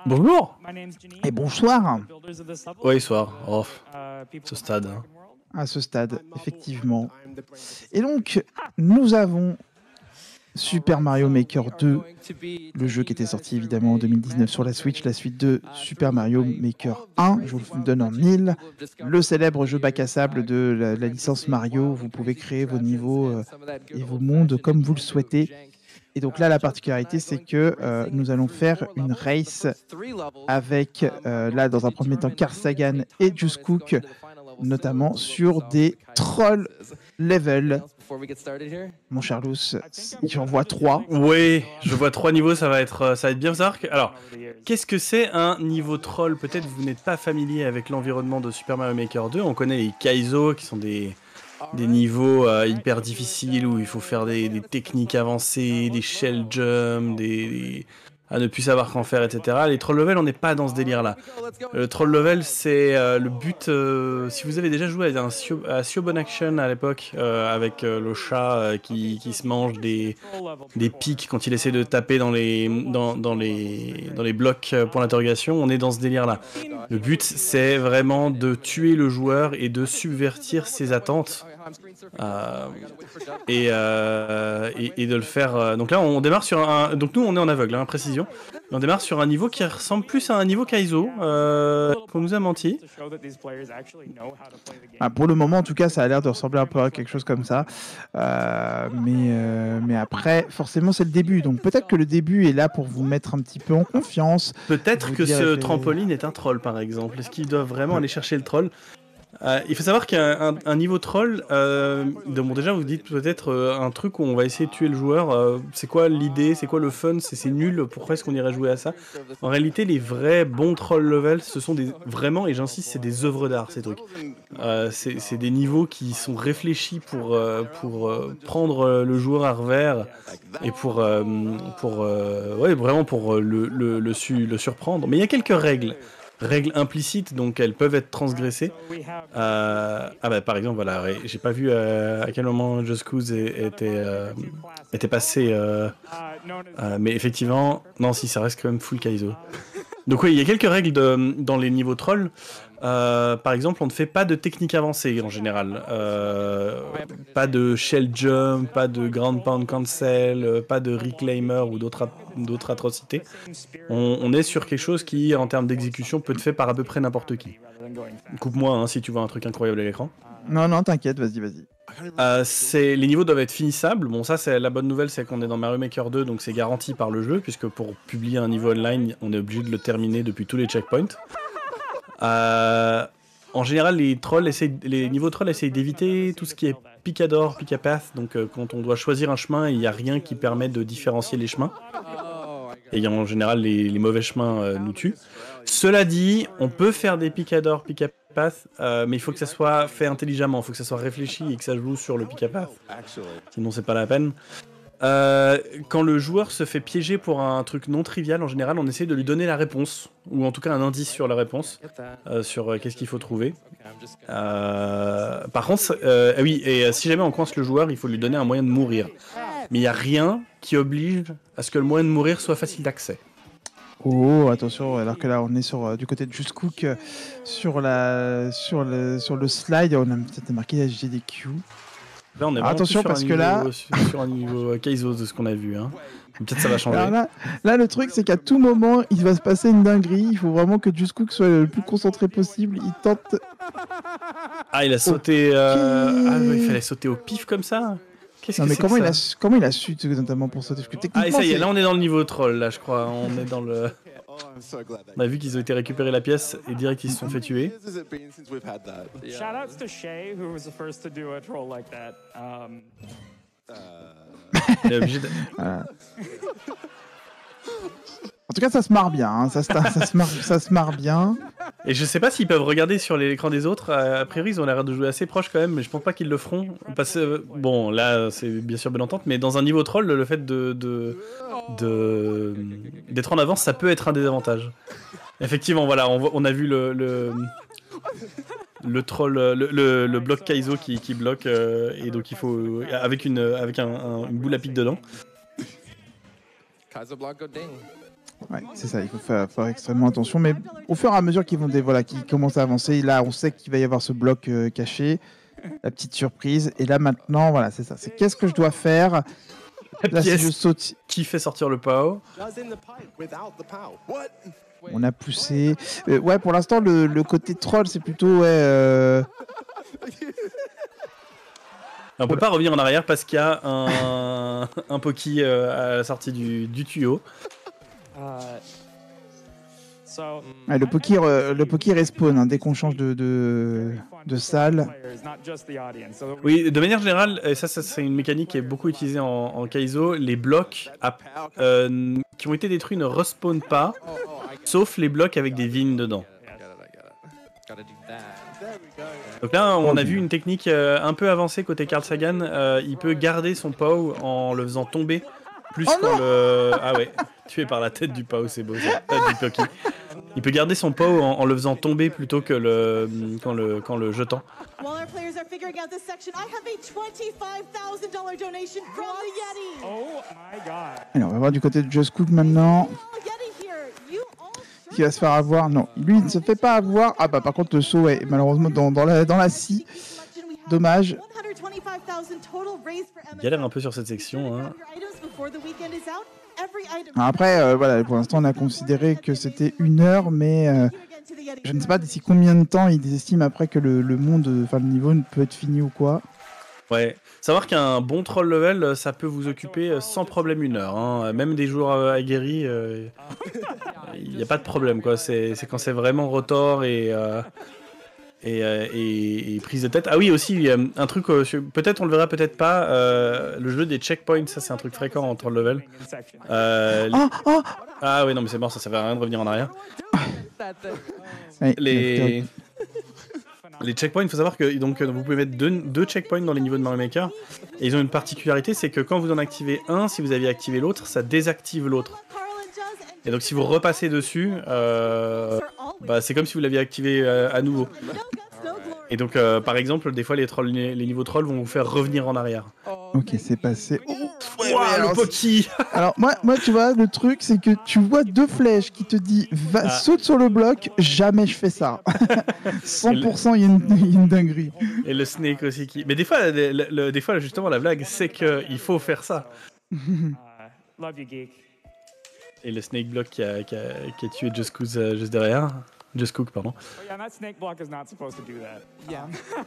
Bonjour. Et bonsoir Oui, soir. Oh, ce stade. Hein. à ce stade, effectivement. Et donc, nous avons Super Mario Maker 2, le jeu qui était sorti évidemment en 2019 sur la Switch, la suite de Super Mario Maker 1, je vous le donne en mille, le célèbre jeu bac à sable de la licence Mario, vous pouvez créer vos niveaux et vos mondes comme vous le souhaitez. Et donc là, la particularité, c'est que nous allons faire une race avec, là, dans un premier temps, Carl Sagan et Juice Cook, notamment sur des troll level. Mon Charlos, j'en vois 3. Oui, je vois 3 niveaux, ça va être bien bizarre. Alors, qu'est-ce que c'est un niveau troll? Peut-être vous n'êtes pas familier avec l'environnement de Super Mario Maker 2. On connaît les Kaizo, qui sont des niveaux hyper difficiles où il faut faire des techniques avancées, des shell jumps, à ne plus savoir qu'en faire, etc. Les troll level, on n'est pas dans ce délire-là. Le troll level, c'est le but. Si vous avez déjà joué à Siobhan Action à l'époque, avec le chat qui se mange des pics quand il essaie de taper dans les blocs pour l'interrogation, on est dans ce délire-là. Le but, c'est vraiment de tuer le joueur et de subvertir ses attentes. Et de le faire. Donc là, on démarre sur un. Donc nous, on est en aveugle, hein, précision. Et on démarre sur un niveau qui ressemble plus à un niveau Kaizo. Qu'on nous a menti. Pour le moment, en tout cas, ça a l'air de ressembler un peu à quelque chose comme ça. Mais après, forcément, c'est le début. Donc peut-être que le début est là pour vous mettre un petit peu en confiance. Peut-être que ce trampoline est un troll, par exemple. Est-ce qu'ils doivent vraiment aller chercher le troll? Il faut savoir qu'il y a un niveau troll. Bon, déjà, vous dites peut-être un truc où on va essayer de tuer le joueur. C'est quoi l'idée? C'est quoi le fun? C'est nul. Pourquoi est-ce qu'on irait jouer à ça? En réalité, les vrais bons troll levels, ce sont vraiment, et j'insiste, c'est des œuvres d'art, ces trucs. C'est des niveaux qui sont réfléchis pour prendre le joueur à revers et vraiment pour le surprendre. Mais il y a quelques règles implicites, donc elles peuvent être transgressées. Par exemple, voilà, j'ai pas vu à quel moment Just Cause était passé, mais effectivement, non, si ça reste quand même full Kaizo. Donc oui, il y a quelques règles dans les niveaux trolls. Par exemple, on ne fait pas de technique avancée en général. Pas de shell jump, pas de ground pound cancel, pas de reclaimer ou d'autres atrocités. On est sur quelque chose qui, en termes d'exécution, peut être fait par à peu près n'importe qui. Coupe-moi hein, si tu vois un truc incroyable à l'écran. Non, t'inquiète, vas-y. Les niveaux doivent être finissables. Bon, ça, c'est la bonne nouvelle, c'est qu'on est dans Mario Maker 2, donc c'est garanti par le jeu, puisque pour publier un niveau online, on est obligé de le terminer depuis tous les checkpoints. En général, les niveaux trolls essayent d'éviter tout ce qui est picador, picapath, donc quand on doit choisir un chemin, il n'y a rien qui permet de différencier les chemins. Et en général, les mauvais chemins nous tuent. Cela dit, on peut faire des picador, picapath, mais il faut que ça soit fait intelligemment, il faut que ça soit réfléchi et que ça joue sur le picapath. Sinon, c'est pas la peine. Quand le joueur se fait piéger pour un truc non trivial, en général, on essaie de lui donner la réponse, ou en tout cas un indice sur la réponse, sur qu'est-ce qu'il faut trouver. Par contre, oui, et si jamais on coince le joueur, il faut lui donner un moyen de mourir. Mais il n'y a rien qui oblige à ce que le moyen de mourir soit facile d'accès. Oh, attention, alors que là, on est du côté de Just Cook, sur le slide, on a peut-être marqué GDQ. Là, on est attention parce que là, sur un niveau Kaizo de ce qu'on a vu. Hein. Peut-être ça va changer. Alors là, le truc, c'est qu'à tout moment, il va se passer une dinguerie. Il faut vraiment que Just Cook soit le plus concentré possible. Il tente. Ah, il a sauté. Il fallait sauter au pif comme ça. Non, mais comment il a su notamment pour sauter? Ah, et ça y est, là on est dans le niveau troll, là je crois. On est dans le. On a vu qu'ils ont été récupérer la pièce et direct ils se sont fait tuer. Shoutouts to Shay, who was the first to do a troll like that. Il est obligé de... En tout cas, ça se marre bien. Hein. Ça se marre bien. Et je sais pas s'ils peuvent regarder sur l'écran des autres. A priori, ils ont l'air de jouer assez proche quand même, mais je pense pas qu'ils le feront. Parce que, bon, là, c'est bien sûr bonne entente, mais dans un niveau troll, le fait d'être en avance, ça peut être un désavantage. Effectivement, voilà, on a vu le troll, le bloc Kaizo qui bloque, et donc il faut avec une boule à pic dedans. Ouais, c'est ça, il faut faire extrêmement attention. Mais au fur et à mesure qu'ils vont qu'ils commencent à avancer, là, on sait qu'il va y avoir ce bloc caché, la petite surprise. Et là, maintenant, voilà, c'est ça. C'est qu'est-ce que je dois faire? La Là, si pièce je saute, qui fait sortir le PAO. on a poussé. Ouais, pour l'instant, le côté troll, c'est plutôt On peut pas revenir en arrière parce qu'il y a un Poki à la sortie du tuyau. Ouais, le Poki respawn hein, dès qu'on change de salle. Oui, de manière générale, et ça c'est une mécanique qui est beaucoup utilisée en Kaizo, les blocs qui ont été détruits ne respawnent pas, sauf les blocs avec des vignes dedans. Donc là, on a vu une technique un peu avancée côté Carl Sagan. Il peut garder son POW en le faisant tomber plus qu'en le... Ah ouais, tué par la tête du POW, c'est beau ça. Du Poki. Il peut garder son POW en le faisant tomber plutôt que qu'en le jetant. Alors, on va voir du côté de Just Cook maintenant. Qui va se faire avoir? Non, lui il ne se fait pas avoir. Ah bah par contre le saut est malheureusement dans la scie. Dommage. Il galère un peu sur cette section. Hein. Alors après, voilà, pour l'instant on a considéré que c'était 1 heure, mais je ne sais pas d'ici combien de temps ils estiment après que le monde, enfin le niveau ne peut être fini ou quoi. Ouais, savoir qu'un bon troll level, ça peut vous occuper sans problème 1 heure. Hein. Même des joueurs aguerris, il n'y a pas de problème, quoi. C'est quand c'est vraiment retort et prise de tête. Ah oui, aussi, un truc, peut-être on le verra, peut-être pas, le jeu des checkpoints, ça c'est un truc fréquent en troll level. Ah oui, non mais c'est mort, ça sert à rien de revenir en arrière. Ouais, Les checkpoints, il faut savoir que donc, vous pouvez mettre deux checkpoints dans les niveaux de Mario Maker. Et ils ont une particularité, c'est que quand vous en activez un, si vous aviez activé l'autre, ça désactive l'autre. Et donc si vous repassez dessus, c'est comme si vous l'aviez activé à nouveau. Et donc par exemple, des fois les niveaux trolls vont vous faire revenir en arrière. Ok, c'est passé. Le Poki. Alors moi tu vois, le truc c'est que tu vois 2 flèches qui te dit saute sur le bloc, jamais je fais ça. 100% il y a une dinguerie. Et le Snake aussi qui... Mais des fois justement la blague c'est qu'il faut faire ça. Love you, geek. Et le Snake Block qui a tué Just Cook juste derrière. Just Cook, pardon. Oh yeah, that snake block is not supposed to do that. Yeah.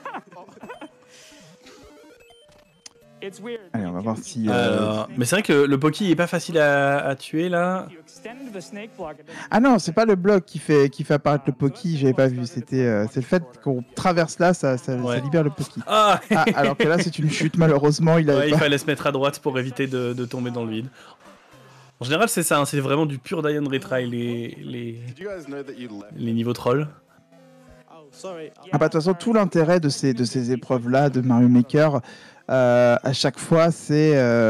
It's weird. Allez, on va voir si... Mais c'est vrai que le Poki est pas facile à tuer là. Ah non, c'est pas le bloc qui fait apparaître le Poki, j'avais pas vu. C'est le fait qu'on traverse là, ça libère le Poki. Alors que là, c'est une chute, malheureusement. Il fallait se mettre à droite pour éviter de tomber dans le vide. En général, c'est ça, hein, c'est vraiment du pur die and retry, les niveaux trolls. De toute façon, tout l'intérêt de ces épreuves-là de Mario Maker, à chaque fois, c'est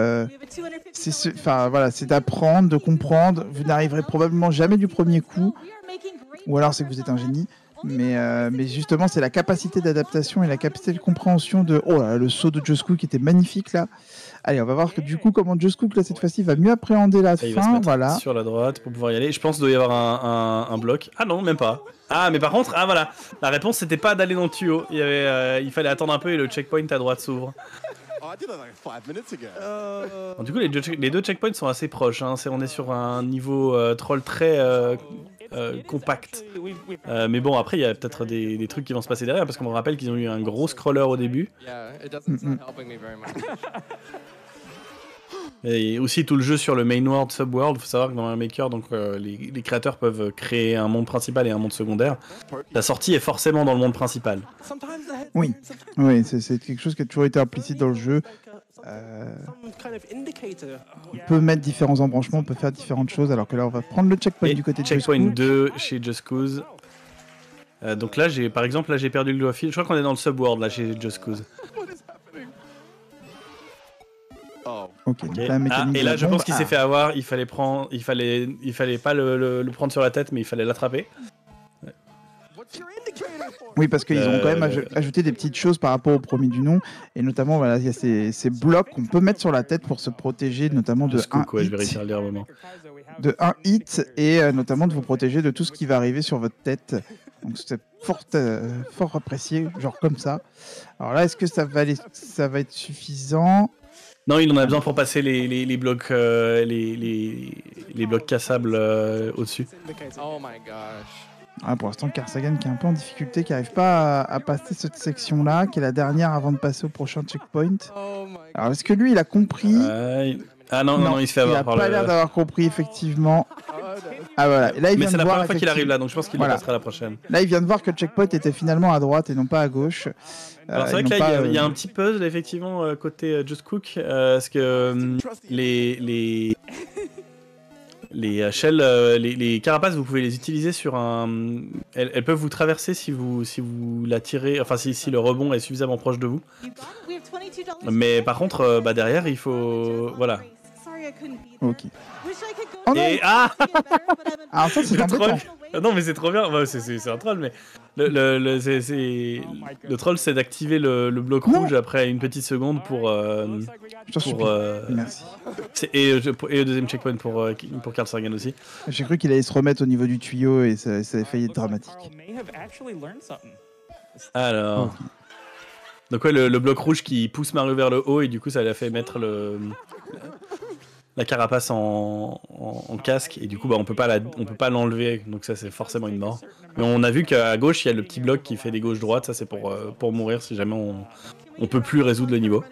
d'apprendre, de comprendre. Vous n'arriverez probablement jamais du premier coup, ou alors c'est que vous êtes un génie. Mais justement, c'est la capacité d'adaptation et la capacité de compréhension de... Oh là, le saut de Just Cook qui était magnifique là. Allez, on va voir que du coup, comment Just Cook là cette fois-ci va mieux appréhender la fin. Il va se mettre voilà. sur la droite pour pouvoir y aller. Je pense qu'il doit y avoir un bloc. Ah non, même pas. Ah, mais par contre, voilà. La réponse, c'était pas d'aller dans le tuyau. Il fallait attendre un peu et le checkpoint à droite s'ouvre. Bon, du coup, les deux checkpoints sont assez proches. Hein. On est sur un niveau troll très compact. Mais bon, après, il y a peut-être des trucs qui vont se passer derrière parce qu'on me rappelle qu'ils ont eu un gros scroller au début. Et aussi tout le jeu sur le main world, subworld. Il faut savoir que dans Mario Maker, donc, les créateurs peuvent créer un monde principal et un monde secondaire. La sortie est forcément dans le monde principal. Oui, c'est quelque chose qui a toujours été implicite dans le jeu. On peut mettre différents embranchements, on peut faire différentes choses, alors que là on va prendre le checkpoint du côté de checkpoint 2 chez Just Cause. Donc là, par exemple, j'ai perdu le doigt fil. Je crois qu'on est dans le subworld là chez Just Cause. Okay. Et là, je pense qu'il s'est fait avoir. Il fallait pas le prendre sur la tête, mais il fallait l'attraper. Oui, parce qu'ils ont quand même ajouté des petites choses par rapport au premier du nom, et notamment voilà, il y a ces blocs qu'on peut mettre sur la tête pour se protéger, notamment de Scook, je vais réussir à le lire un moment. de 1 hit et notamment de vous protéger de tout ce qui va arriver sur votre tête. Donc c'est fort apprécié, genre comme ça. Alors là, est-ce que ça va être suffisant? Non, il en a besoin pour passer les blocs les blocs cassables au-dessus. Oh my gosh. Ah, pour l'instant, Karsagan qui est un peu en difficulté, qui n'arrive pas à passer cette section-là, qui est la dernière avant de passer au prochain checkpoint. Oh my Alors, est-ce que lui, il a compris? Ah non, il se fait avoir par il a pas l'air d'avoir compris, effectivement. Ah voilà, et là, il Mais vient c'est de la voir, première fois qu'il arrive là, donc je pense qu'il le passera la prochaine. Là, il vient de voir que le checkpoint était finalement à droite et non pas à gauche. Alors c'est vrai que là, il y a un petit puzzle, effectivement, côté Just Cook, parce que les shells, les carapaces, vous pouvez les utiliser sur un... Elles peuvent vous traverser si vous la tirez, enfin si le rebond est suffisamment proche de vous. Mais par contre, derrière, il faut... Voilà. Ok. Oh non. Et ah Alors ça, c'est le embêtant. troll. Non mais c'est trop bien, bah, c'est un troll, mais le troll c'est d'activer le bloc rouge après une petite seconde pour Merci. et le deuxième checkpoint pour Carl Sagan aussi. J'ai cru qu'il allait se remettre au niveau du tuyau et ça avait failli être dramatique. Alors, donc ouais, le bloc rouge qui pousse Mario vers le haut et du coup ça lui a fait mettre la carapace en casque et du coup on peut pas l'enlever, donc ça c'est forcément une mort. Mais on a vu qu'à gauche il y a le petit bloc qui fait des gauches-droites, ça c'est pour mourir si jamais on peut plus résoudre le niveau.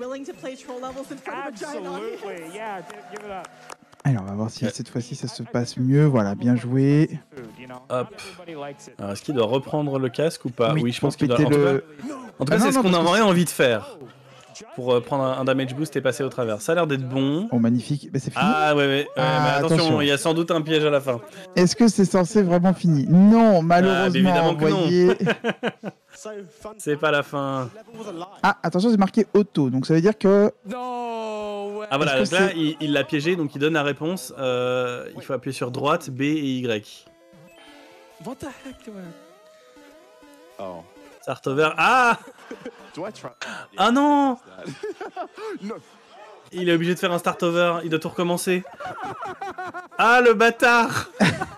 Alors on va voir si cette fois-ci ça se passe mieux, voilà, bien joué. Hop. Alors est-ce qu'il doit reprendre le casque ou pas? Oui, je pense qu'il doit. En tout cas, c'est ce qu'on aurait envie de faire. Pour prendre un damage boost et passer au travers. Ça a l'air d'être bon. Oh, magnifique. Mais c'est fini. Ah ouais. Mais attention, il y a sans doute un piège à la fin. Est-ce que c'est censé vraiment finir? Non, malheureusement. Évidemment que voyez... non. C'est pas la fin. Ah, attention, c'est marqué auto. Donc ça veut dire que... Ah voilà, donc là, il l'a piégé, donc il donne la réponse. Il faut appuyer sur droite, B et Y. What the heck do I... Oh. Start over. Ah! Ah non! Il est obligé de faire un start over, il doit tout recommencer. Ah le bâtard!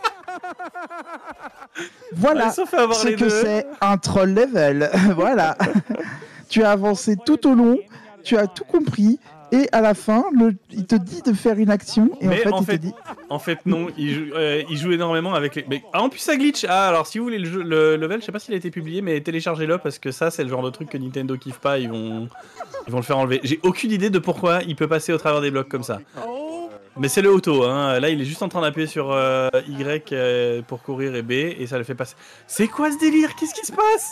Voilà ce que c'est un troll level. Voilà. Tu as avancé tout au long, tu as tout compris. Et à la fin, il te dit de faire une action et mais il te dit... En fait, non, il joue énormément avec les... Mais, en plus, ça glitch. Ah, alors si vous voulez le level, je sais pas s'il a été publié, mais téléchargez-le parce que ça, c'est le genre de truc que Nintendo kiffe pas. Ils vont le faire enlever. J'ai aucune idée de pourquoi il peut passer au travers des blocs comme ça. Mais c'est le auto, hein. Là, il est juste en train d'appuyer sur Y pour courir et B et ça le fait passer. C'est quoi ce délire? Qu'est-ce qui se passe?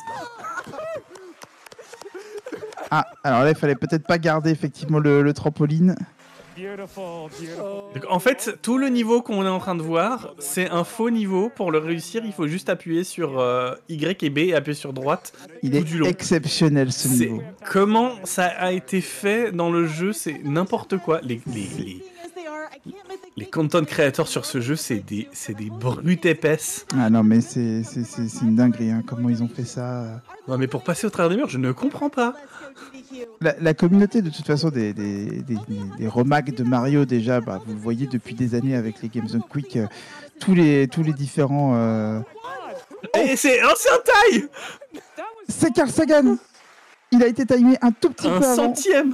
Ah, alors là, il fallait peut-être pas garder effectivement le trampoline. Donc, en fait, tout le niveau qu'on est en train de voir, c'est un faux niveau. Pour le réussir, il faut juste appuyer sur Y et B et appuyer sur droite. Il est exceptionnel ce niveau. Comment ça a été fait dans le jeu, c'est n'importe quoi. Les content créateurs sur ce jeu, c'est des brutes épaisses. Ah non, mais c'est une dinguerie, hein, comment ils ont fait ça. Non, mais pour passer au travers des murs, je ne comprends pas. La communauté, de toute façon, des remakes de Mario, déjà, bah, vous le voyez depuis des années avec les Games on Quick, tous les différents... Et c'est un taille. C'est Carl Sagan. Il a été timé un tout petit peu avant. Un centième.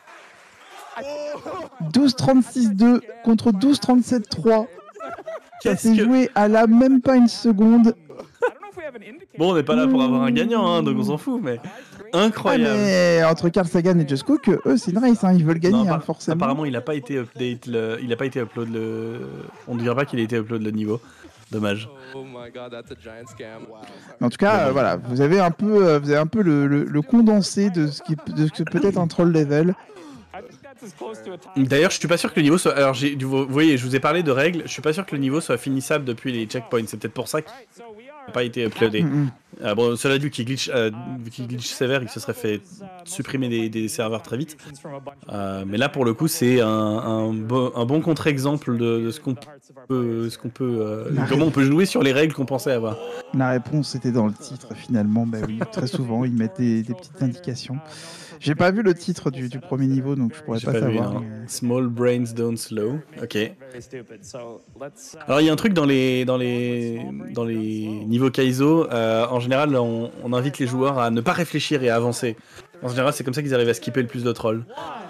12-36-2 contre 12-37-3. Ça s'est joué à la même pas une seconde. Bon, on n'est pas là pour avoir un gagnant, hein, donc on s'en fout, mais incroyable. Ah, mais entre Carl Sagan et Just Cook, eux, c'est une race, hein, ils veulent gagner, hein, forcément. Apparemment, il n'a pas été update, il a pas été upload on ne dirait pas qu'il a été upload le niveau. Dommage. Oh my god, that's a giant scam. Mais en tout cas, voilà, vous avez un peu le condensé de ce que peut être un troll level. D'ailleurs, je suis pas sûr que le niveau soit. Alors, vous voyez, je vous ai parlé de règles. Je suis pas sûr que le niveau soit finissable depuis les checkpoints. C'est peut-être pour ça qu'il n'a pas été uploadé. Bon, cela dit, vu qu'il glitch sévère, il se serait fait supprimer des serveurs très vite. Mais là, pour le coup, c'est un bon contre-exemple de ce qu'on comment on peut jouer sur les règles qu'on pensait avoir. La réponse était dans le titre finalement. Bah oui, très souvent ils mettent des petites indications. J'ai pas vu le titre du premier niveau, donc je pourrais J'ai pas pas vu, savoir. non. mais- Small brains don't slow. Ok. Very stupid. So let's. Alors il y a un truc dans les niveaux Kaizo, en général on invite les joueurs à ne pas réfléchir et à avancer. En général c'est comme ça qu'ils arrivent à skipper le plus de trolls.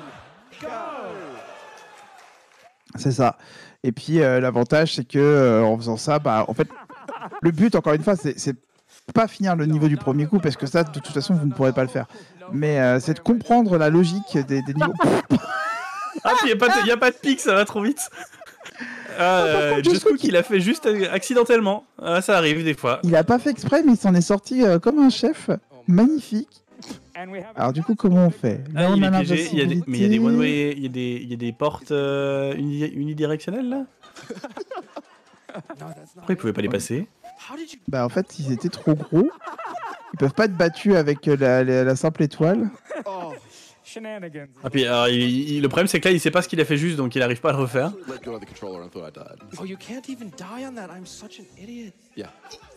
C'est ça. Et puis l'avantage, c'est que en faisant ça, bah, en fait, le but, encore une fois, c'est pas finir le niveau du premier coup, parce que ça, de toute façon, vous ne pourrez pas le faire. Mais c'est de comprendre la logique des niveaux. Ah puis y a pas de pic, ça va trop vite. contre, Just Just Cook Cook, il a fait juste accidentellement. Ah, ça arrive des fois. Il a pas fait exprès, mais il s'en est sorti comme un chef. Magnifique. And we have. Alors du coup, comment on fait? Là, Ah, il on est a piégé, mais il y a des l'invincibilité. one-way, il y a des portes unidirectionnelles là. Pourquoi ils pouvaient pas les passer? How did you? Bah en fait, ils étaient trop gros. Ils peuvent pas être battus avec la simple étoile. Oh, Shenanigans. Ah puis alors, le problème c'est que là il sait pas ce qu'il a fait juste donc il arrive pas à le refaire. Let go of the controller and thought I died. oh, you can't even die on that. I'm such an idiot. Yeah.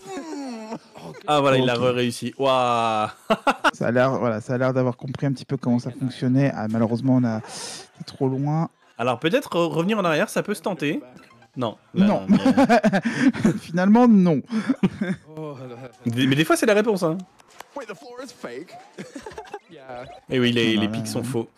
Ah voilà il l'a Ok. réussi. Waouh. Ça a l'air, voilà, ça a l'air d'avoir compris un petit peu comment ça fonctionnait. Ah, malheureusement, on a été trop loin. Alors peut-être revenir en arrière ça peut se tenter. Non. Là, Non. mais... Finalement, non. Oh, mais des fois c'est la réponse hein. Wait, the floor is fake? yeah. Et oui les Non, pics sont faux.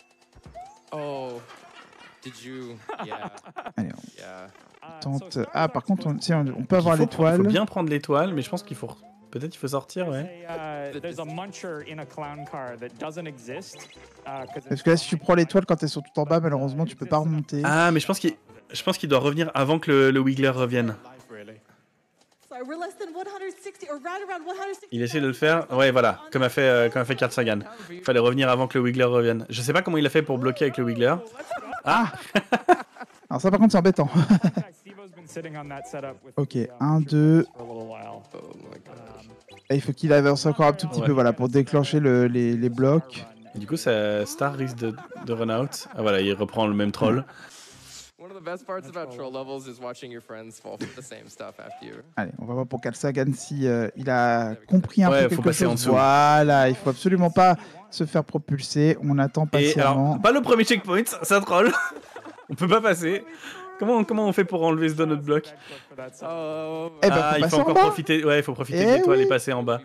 Oh, did you? Yeah. Allez, Yeah. on tente. Ah, par contre, on peut avoir Il faut l'étoile. bien prendre l'étoile mais je pense qu'il faut peut-être il faut sortir ouais. There's a muncher in a clown car that doesn't exist. 'Cause Parce que là, si tu prends l'étoile quand t'es sur tout en bas, malheureusement, tu peux pas remonter. Ah mais je pense qu'il doit revenir avant que le Wiggler revienne. Sorry, we're less than 160 or right around 160. Il essaie de le faire. Ouais voilà comme a fait Karl Sagan. Il fallait revenir avant que le Wiggler revienne. Je sais pas comment il a fait pour bloquer avec le Wiggler. Ah. Alors ça, par contre, c'est embêtant. Steve-O's been sitting on that setup with Ok, the, 1, 2. for a little while. Oh my god. Et il faut qu'il avance encore un tout petit Ouais. peu, voilà, pour déclencher les blocs. Et du coup, ça, Star risque de run out. Ah voilà, il reprend le même troll. One of the best parts about troll levels is watching your friends fall for the same stuff after you. Allez, on va voir pour Karl Sagan si il a compris un Ouais, peu faut quelque passer en chose. dessous. Voilà, il faut absolument pas se faire propulser. On attend Et patiemment. alors, pas le premier checkpoint, ça troll. On peut pas passer. Comment on fait pour enlever ce donut block? Oh, Eh ben, Ah, faut il passer faut en encore bas. profiter. Ouais, il faut profiter Eh de l'étoile oui. et passer en bas.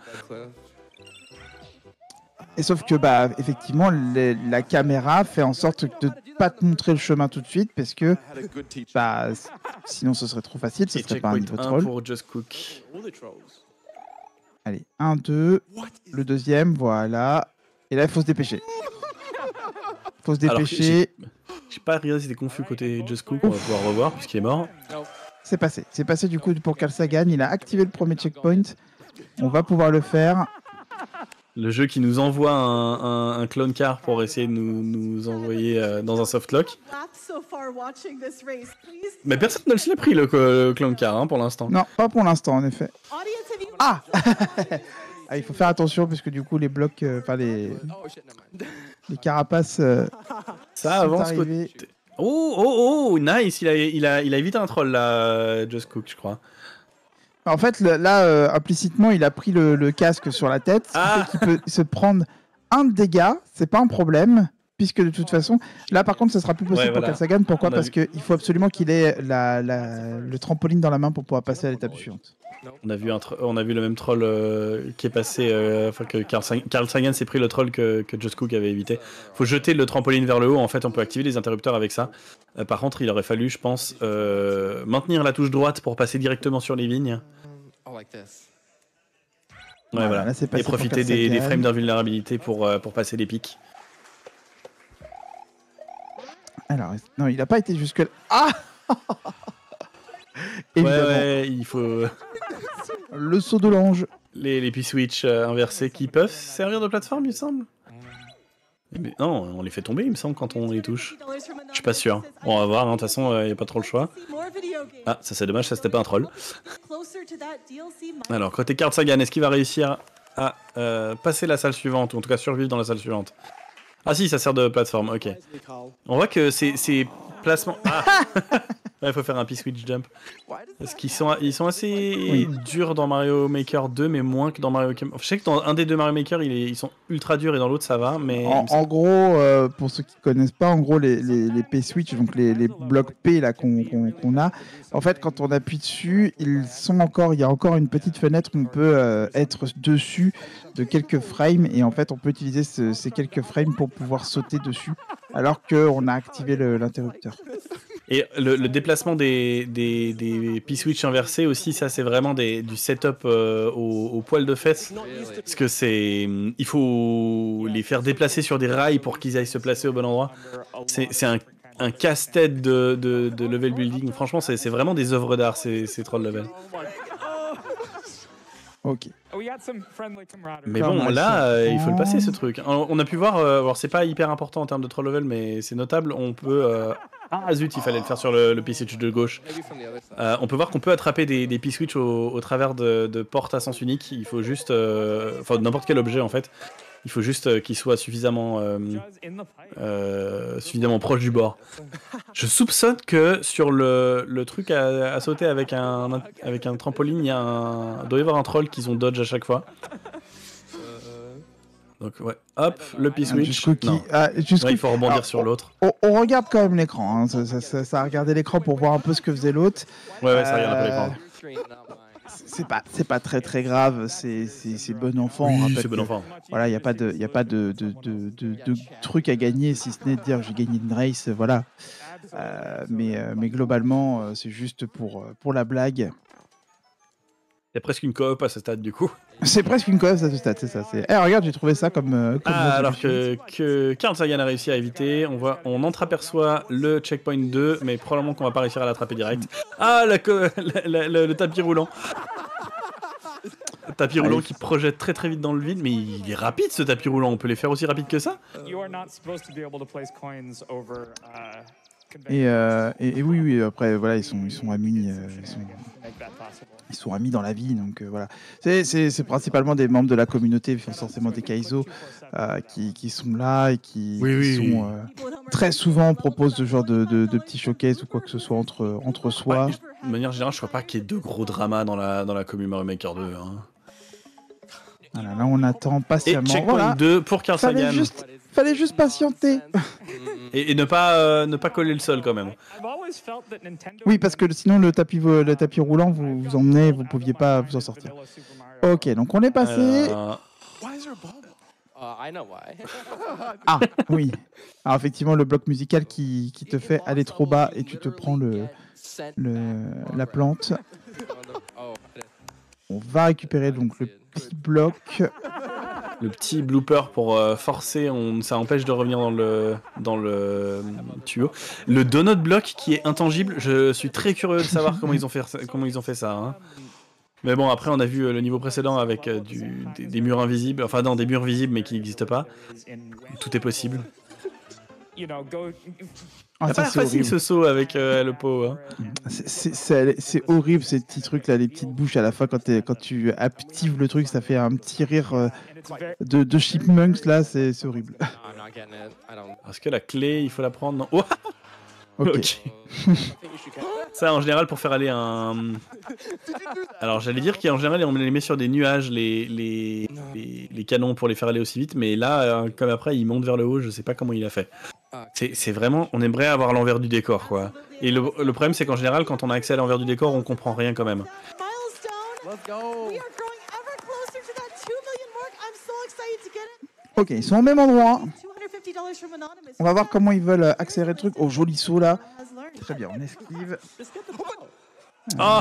Et sauf que, bah, effectivement, la caméra fait en sorte de pas te montrer le chemin tout de suite parce que, I had a good teacher. bah, sinon ce serait trop facile, ce Et serait pas un checkpoint niveau 1 troll. pour Just Cook. All the trolls. Allez, 1, 2, What is le deuxième, voilà. Et là, il faut se dépêcher. Faut se Alors, dépêcher. J'ai pas regardé si c'était confus côté Just Cook, on va pouvoir revoir puisqu'il est mort. C'est passé. C'est passé du coup pour Karl Sagan. Il a activé le premier checkpoint. On va pouvoir le faire. Le jeu qui nous envoie un clone car pour essayer de nous envoyer dans un softlock. Laughed so far watching this race. Please, Mais personne ne se l'a pris le clone car hein, pour l'instant. Non, pas pour l'instant, en effet. audience, have you? Ah Ah, il faut faire attention parce que du coup, les blocs, enfin les Oh shit, never mind. carapaces Ça sont avance arrivés. côté. Oh, nice, il a évité un troll là, Just Cook, je crois. En fait, là, implicitement, il a pris le casque sur la tête, ce qui Ah. fait qu'il peut se prendre un dégât, c'est pas un problème, puisque de toute façon, là par contre, ce sera plus possible Ouais, pour voilà. Karl Sagan. Pourquoi? On a Parce qu'il faut absolument qu'il ait le trampoline dans la main pour pouvoir passer à l'étape suivante. On a vu le même troll qui est passé, enfin que Karl Sagan s'est pris le troll que Just Cook avait évité. Faut jeter le trampoline vers le haut, en fait on peut activer les interrupteurs avec ça. Par contre il aurait fallu, je pense, maintenir la touche droite pour passer directement sur les vignes. Oh, like this. Ouais, voilà. Là, c'est passé Et pour profiter Karl des Sagan. frames d'invulnérabilité pour passer les pics. Alors, non, il n'a pas été jusque là. Ah Évidemment, Ouais, il faut le saut de l'ange. les P-switch inversés qui peuvent servir de plateforme, il me semble. Mais non, on les fait tomber, il me semble, quand on les touche. Je suis pas sûr. On va voir, hein, de toute façon, il n'y a pas trop le choix. Ah, ça c'est dommage, ça c'était pas un troll. Alors, côté Karl Sagan, est-ce qu'il va réussir à passer la salle suivante, ou en tout cas survivre dans la salle suivante? Ah si, ça sert de plateforme, ok. On voit que ces placements... Ah Ouais, il faut faire un P-Switch Jump. Why does Parce that qu'ils sont assez Oui. durs dans Mario Maker 2, mais moins que dans Mario Kart. Je sais que dans un des deux Mario Maker, ils sont ultra durs et dans l'autre ça va, mais. En gros, pour ceux qui connaissent pas, en gros, les P-Switch, donc les blocs P là qu'on a, en fait, quand on appuie dessus, il y a encore une petite fenêtre où on peut être dessus de quelques frames, et en fait, on peut utiliser ces quelques frames pour pouvoir sauter dessus, alors qu'on a activé l'interrupteur. Et le déplacement des P-Switch inversés aussi, ça c'est vraiment du setup au poil de fesse. Parce que il faut les faire déplacer sur des rails pour qu'ils aillent se placer au bon endroit. C'est un casse-tête de level building. Franchement, c'est vraiment des œuvres d'art, ces troll level. Ok. Mais bon, là, il faut le passer ce truc. On a pu voir, alors c'est pas hyper important en termes de troll level, mais c'est notable. On peut. Ah zut, il fallait le faire sur le P-Switch de gauche. maybe from the other side? On peut voir qu'on peut attraper des P-Switch au travers de portes à sens unique. Il faut juste. Enfin, n'importe quel objet en fait. Il faut juste qu'il soit suffisamment proche du bord. Je soupçonne que sur le truc à sauter avec un trampoline, il doit y avoir un troll qu'ils ont dodge à chaque fois. Donc ouais, hop, le P-Switch. Jusqu'au qui- Non. jusqu'au- Ouais, il faut rebondir Alors, sur l'autre. on regarde quand même l'écran. Hein. Ça a regardé l'écran pour voir un peu ce que faisait l'autre. Ouais, ça regarde un peu l'écran. Your screen, not mine. C'est pas très grave. C'est bon enfant. On Oui, rappelle c'est bon que, enfant. Voilà, il n'y a pas de truc à gagner, si ce n'est de dire j'ai gagné une race. Voilà. Mais globalement, c'est juste pour la blague. Il y a presque une coop à ce stade du coup. C'est presque une cause à ce stade, c'est ça. Regarde, j'ai trouvé ça comme. Alors résolution. que Carl Sagan a réussi à éviter, on entreaperçoit le checkpoint 2, mais probablement qu'on va pas réussir à l'attraper direct. Ah, le tapis roulant. Le tapis roulant qui projette très très vite dans le vide, mais il est rapide ce tapis roulant, on peut les faire aussi rapide que ça? You are not supposed to be able to place coins over. Et oui, après, voilà, ils sont amis. Make that possible. Ils sont amis dans la vie, donc voilà. C'est principalement des membres de la communauté, forcément des Kaizo, qui sont là et qui sont très souvent proposent ce genre de petits showcases ou quoi que ce soit entre soi. Ouais, de manière générale, je crois pas qu'il y ait de gros dramas dans la commune Mario Maker 2. Hein. Voilà, là, on attend Et patiemment. checkpoint Voilà. 2 pour Carl Sagan. Fallait juste patienter. Et ne pas coller le sol quand même. I've always felt that Nintendo. Oui, parce que sinon le tapis roulant vous emmenait, vous pouviez pas vous en sortir. Ok, donc on est passé. Why is there a ball? I know why. Ah, oui. Alors effectivement, le bloc musical qui te fait aller trop bas et tu te prends la plante. Oh, On va récupérer donc le petit bloc. Le petit blooper pour forcer, ça empêche de revenir dans le tuyau. Le donut block qui est intangible, je suis très curieux de savoir comment ils ont fait ça. Hein. Mais bon, après on a vu le niveau précédent avec des murs invisibles, enfin non, des murs visibles mais qui n'existent pas. Tout est possible. You know, go. Ah, C'est ça, pas c'est facile horrible. ce saut avec le pot. Hein. C'est horrible ces petits trucs là, les petites bouches à la fin quand tu actives le truc, ça fait un petit rire And it's very. de chipmunks là, c'est horrible. no, I'm not getting it. I don't. Parce que la clé, il faut la prendre. Non. Oh, Ok. ok. Ça, en général, pour faire aller un. Alors, j'allais dire qu'en général, on les met sur des nuages, les canons pour les faire aller aussi vite, mais là, comme après, ils montent vers le haut, je sais pas comment il a fait. C'est vraiment. On aimerait avoir l'envers du décor, quoi. Et le problème, c'est qu'en général, quand on a accès à l'envers du décor, on comprend rien quand même. Milestone. Let's go. We are growing ever closer to that 2 million mark. I'm so excited to get it. Ok, ils sont au même endroit. $250 from Anonymous. On va voir comment ils veulent accélérer le truc. Oh, joli saut là. Has learned. Très bien, on esquive. Oh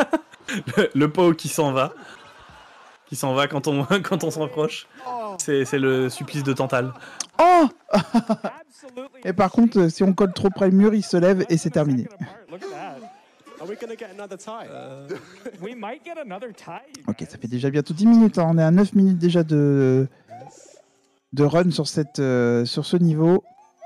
le pot qui s'en va. Qui s'en va quand on s'en approche. C'est le supplice de Tantale. Oh Absolutely. Et par contre, si on colle trop près le mur, il se lève et c'est terminé. Look at that. Are we gonna get another tie? We might get another tie. Ok, ça fait déjà bientôt 10 minutes. Hein. On est à 9 minutes déjà de run sur ce niveau.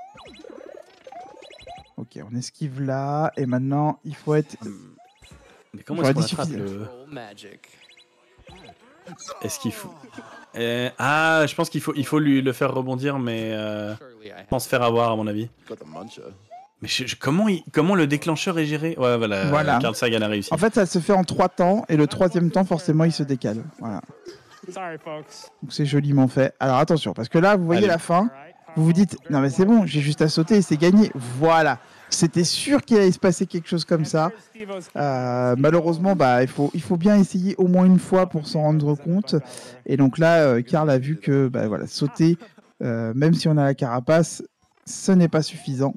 Ok, on esquive là. Et maintenant, il faut être... Mais comment est-ce qu'on J'aurais dit attrape suffisant. le. Roll magic. Est-ce qu'il faut. Je pense qu'il faut lui le faire rebondir, mais Surely I je pense faire avoir à mon avis. Got the muncher. Mais comment le déclencheur est géré? Ouais, voilà. Carl Sagan a réussi. En fait, ça se fait en 3 temps, et le 3e temps, forcément, il se décale. Voilà. Sorry, folks. Donc c'est joliment fait. Alors attention, parce que là, vous voyez la fin, vous vous dites, non mais c'est bon, j'ai juste à sauter et c'est gagné. Voilà. C'était sûr qu'il allait se passer quelque chose comme ça. Malheureusement, bah, il faut bien essayer au moins une fois pour s'en rendre compte. Et donc là, Karl a vu que bah, voilà, sauter, même si on a la carapace, ce n'est pas suffisant.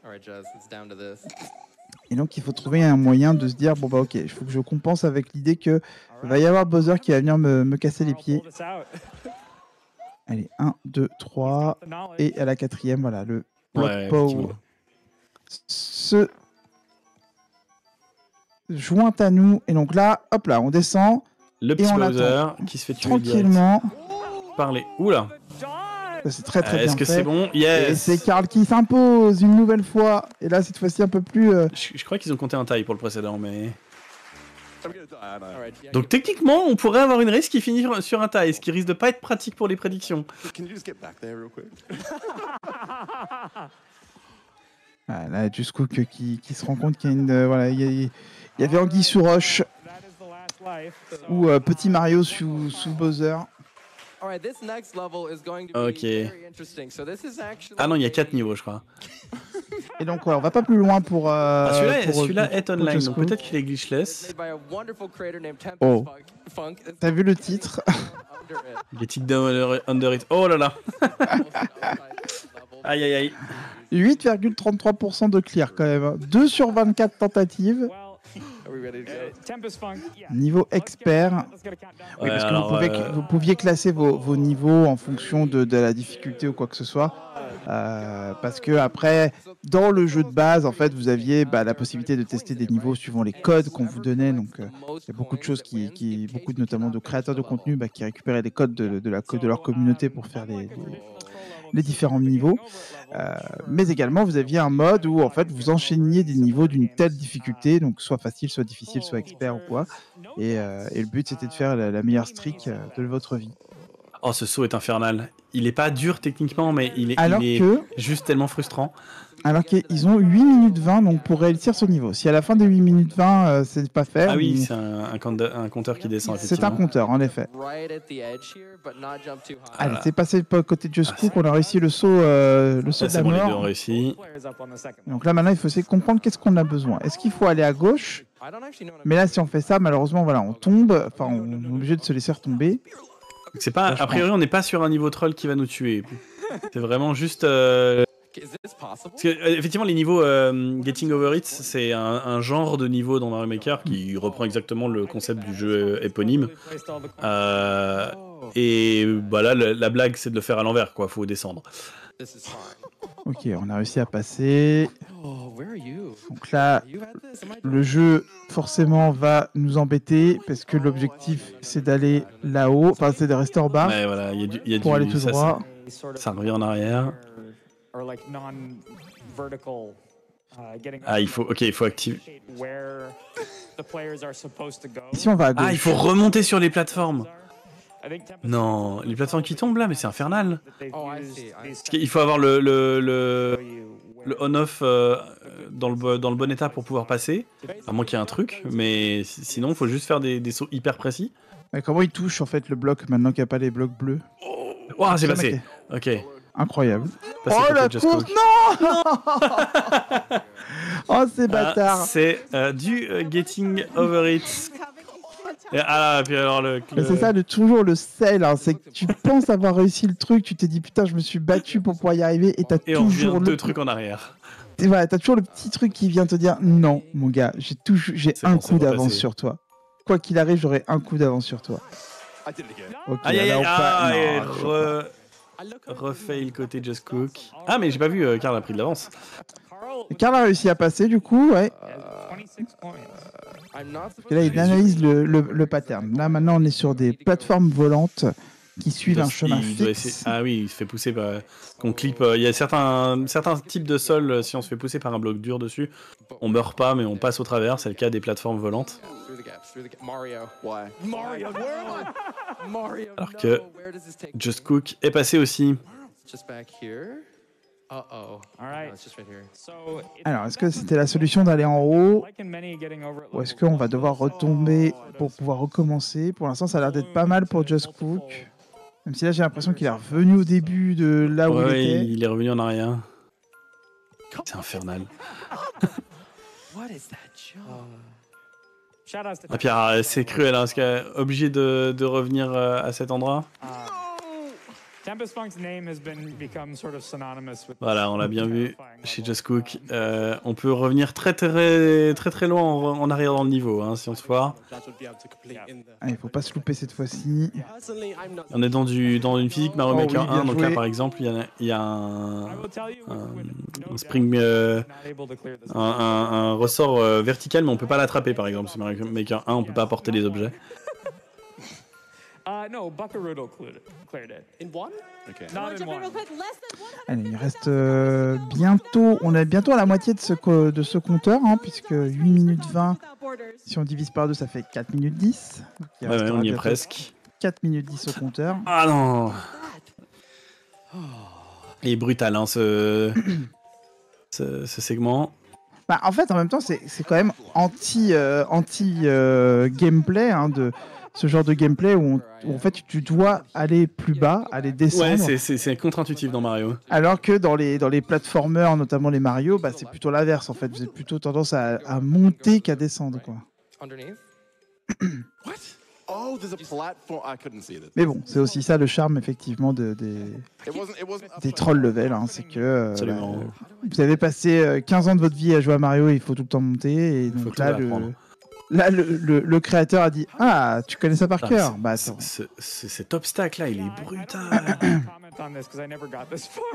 Et donc il faut trouver un moyen de se dire, bon bah ok, il faut que je compense avec l'idée que va y avoir Bowser qui va venir me casser les pieds. Allez, 1, 2, 3. Et à la 4e, voilà, le Block Pow se joint à nous. Et donc là, hop là, on descend. Le petit Bowser qui se fait tuer tranquillement. Par les... Oula. C'est très très bien. Est-ce que c'est bon? Yes. Et c'est Karl qui s'impose une nouvelle fois. Et là, cette fois-ci, un peu plus... Je crois qu'ils ont compté un tie pour le précédent, mais... Donc techniquement, on pourrait avoir une race qui finit sur un tie, ce qui risque de pas être pratique pour les prédictions. Là, Just Cook qui se rend compte qu'il y a une... voilà, il y avait Anguille sous roche. Ou Petit Mario sous Bowser. Ok. Ah non, il y a 4 niveaux, je crois. Et donc, ouais, on va pas plus loin pour... celui-là est online, donc peut-être qu'il est glitchless. Oh. T'as vu le titre? Get it down under it. Oh là là. Aïe aïe aïe. 8,33% de clear quand même. 2 sur 24 tentatives. Niveau expert. Oui, parce que vous pouviez classer vos niveaux en fonction de la difficulté ou quoi que ce soit. Parce que après, dans le jeu de base, en fait, vous aviez la possibilité de tester des niveaux suivant les codes qu'on vous donnait. Donc, il y a beaucoup de choses beaucoup notamment de créateurs de contenu qui récupéraient les codes de leur communauté pour faire les différents niveaux. Mais également, vous aviez un mode où en fait vous enchaîniez des niveaux d'une telle difficulté, donc soit facile, soit difficile, soit expert ou quoi. Et le but c'était de faire la meilleure streak de votre vie. Oh, ce saut est infernal. Il est pas dur techniquement, mais il est juste tellement frustrant. Alors qu'ils ont 8 minutes 20 donc pour réussir ce niveau. Si à la fin des 8 minutes 20, c'est pas fait... Ah oui, c'est un compteur qui descend, effectivement. C'est un compteur, en effet. Allez, c'est passé côté de Just Cook, on a réussi le saut de la mort. Les deux ont réussi. Donc là, maintenant, il faut essayer de comprendre qu'est-ce qu'on a besoin. Est-ce qu'il faut aller à gauche? Mais là, si on fait ça, malheureusement, voilà, on tombe. Enfin, on est obligé de se laisser retomber. C'est pas, a priori, on n'est pas sur un niveau troll qui va nous tuer. C'est vraiment juste... Parce que, effectivement, les niveaux Getting Over It, c'est un genre de niveau dans Mario Maker qui reprend exactement le concept du jeu éponyme. Et bah là, la blague, c'est de le faire à l'envers, quoi. Faut descendre. Ok, on a réussi à passer. Donc là, le jeu forcément va nous embêter parce que l'objectif c'est d'aller là-haut, enfin c'est de rester en bas. Ouais, voilà, pour aller tout droit. Ça revient en arrière. Ah, il faut activer. Ici on va à gauche. Ah, il faut remonter sur les plateformes. Non, les plateformes qui tombent là, mais c'est infernal. Il faut avoir le on-off dans le bon état pour pouvoir passer, à moins qu'il y ait un truc, mais sinon il faut juste faire des sauts hyper précis. Mais comment il touche en fait le bloc maintenant qu'il n'y a pas les blocs bleus? Oh, c'est passé. Ok. Incroyable. Passé oh la course, non. Oh c'est bâtard. C'est du Getting Over It. Ah, puis alors c'est ça, toujours le sel, hein, c'est que tu penses avoir réussi le truc, tu t'es dit putain je me suis battu pour pouvoir y arriver et t'as toujours deux trucs en arrière. Et voilà, t'as toujours le petit truc qui vient te dire non mon gars, j'ai un coup d'avance sur toi. Quoi qu'il arrive, j'aurai un coup d'avance sur toi. Okay, refail le côté Just Cook. Ah mais j'ai pas vu, Karl a pris de l'avance. Karl a réussi à passer du coup, ouais. Et là, il analyse le pattern. Là, maintenant, on est sur des plateformes volantes qui suivent un chemin fixe. Ah oui, il se fait pousser par... qu'on clip. Il y a certains types de sols, si on se fait pousser par un bloc dur dessus, on meurt pas, mais on passe au travers. C'est le cas des plateformes volantes. Alors que Just Cook est passé aussi. Uh-oh. All right. No, it's just right here. So Alors, est-ce que c'était la solution d'aller en haut like in many, getting over at ou est-ce level qu'on va devoir four retomber does pour pouvoir recommencer? Pour l'instant, ça a l'air d'être pas balloon mal pour into Just multiple Cook. Même si là, j'ai l'impression qu'il est revenu au début de là où il Ouais, était. il est revenu en arrière. C'est infernal. What is that jump? Shout-outs to Ah, Pierre, c'est cruel, hein, parce qu'obligé de revenir à cet endroit. Tempest Funk's name has become sort of synonymous with Voilà, on l'a bien vu terrifying chez level. Just Cook. On peut revenir très loin en arrière dans le niveau, hein, si on se foire. Judge would be able to complete in the. Ah, il faut pas se louper cette fois-ci. Personally, I'm not. On est dans une physique Mario Oh oui, Maker bien 1, donc là joué. par exemple, il y a I un, will tell you, with no un doubt, spring, not able to clear this. un ressort vertical, mais on peut pas l'attraper par exemple. C'est Mario Maker 1, on peut pas apporter les objets. No, Buckaroo cleared it. In one? Okay. Not Wanna in jump in one. real quick? Less than 100. Allez, il reste bientôt, on est bientôt à la moitié de ce compteur, hein, puisque 8 minutes 20, Without borders. si on divise par 2, ça fait 4 minutes 10. Donc, il Ouais, restera on y est bientôt presque. 4 minutes 10 au compteur. Ah non. Il est brutal, hein, ce segment. Bah, en fait, en même temps, c'est quand même anti gameplay, hein, de ce genre de gameplay où en fait tu dois aller plus bas, aller descendre. Ouais, c'est contre-intuitif dans Mario. Alors que dans les platformers, notamment les Mario, bah, c'est plutôt l'inverse en fait. Vous avez plutôt tendance à monter qu'à descendre, quoi. Underneath? What? Oh, there's a platform. I couldn't see that. Mais bon, c'est aussi ça le charme effectivement des It wasn't a troll level, hein, c'est que Absolument. vous avez passé 15 ans de votre vie à jouer à Mario et il faut tout le temps monter. Et Faut donc tout là, apprendre. le créateur a dit ah, tu connais ça par Ah, cœur. Bah attends. Cet obstacle là, il est I brutal. don't comment on this because I never got this far.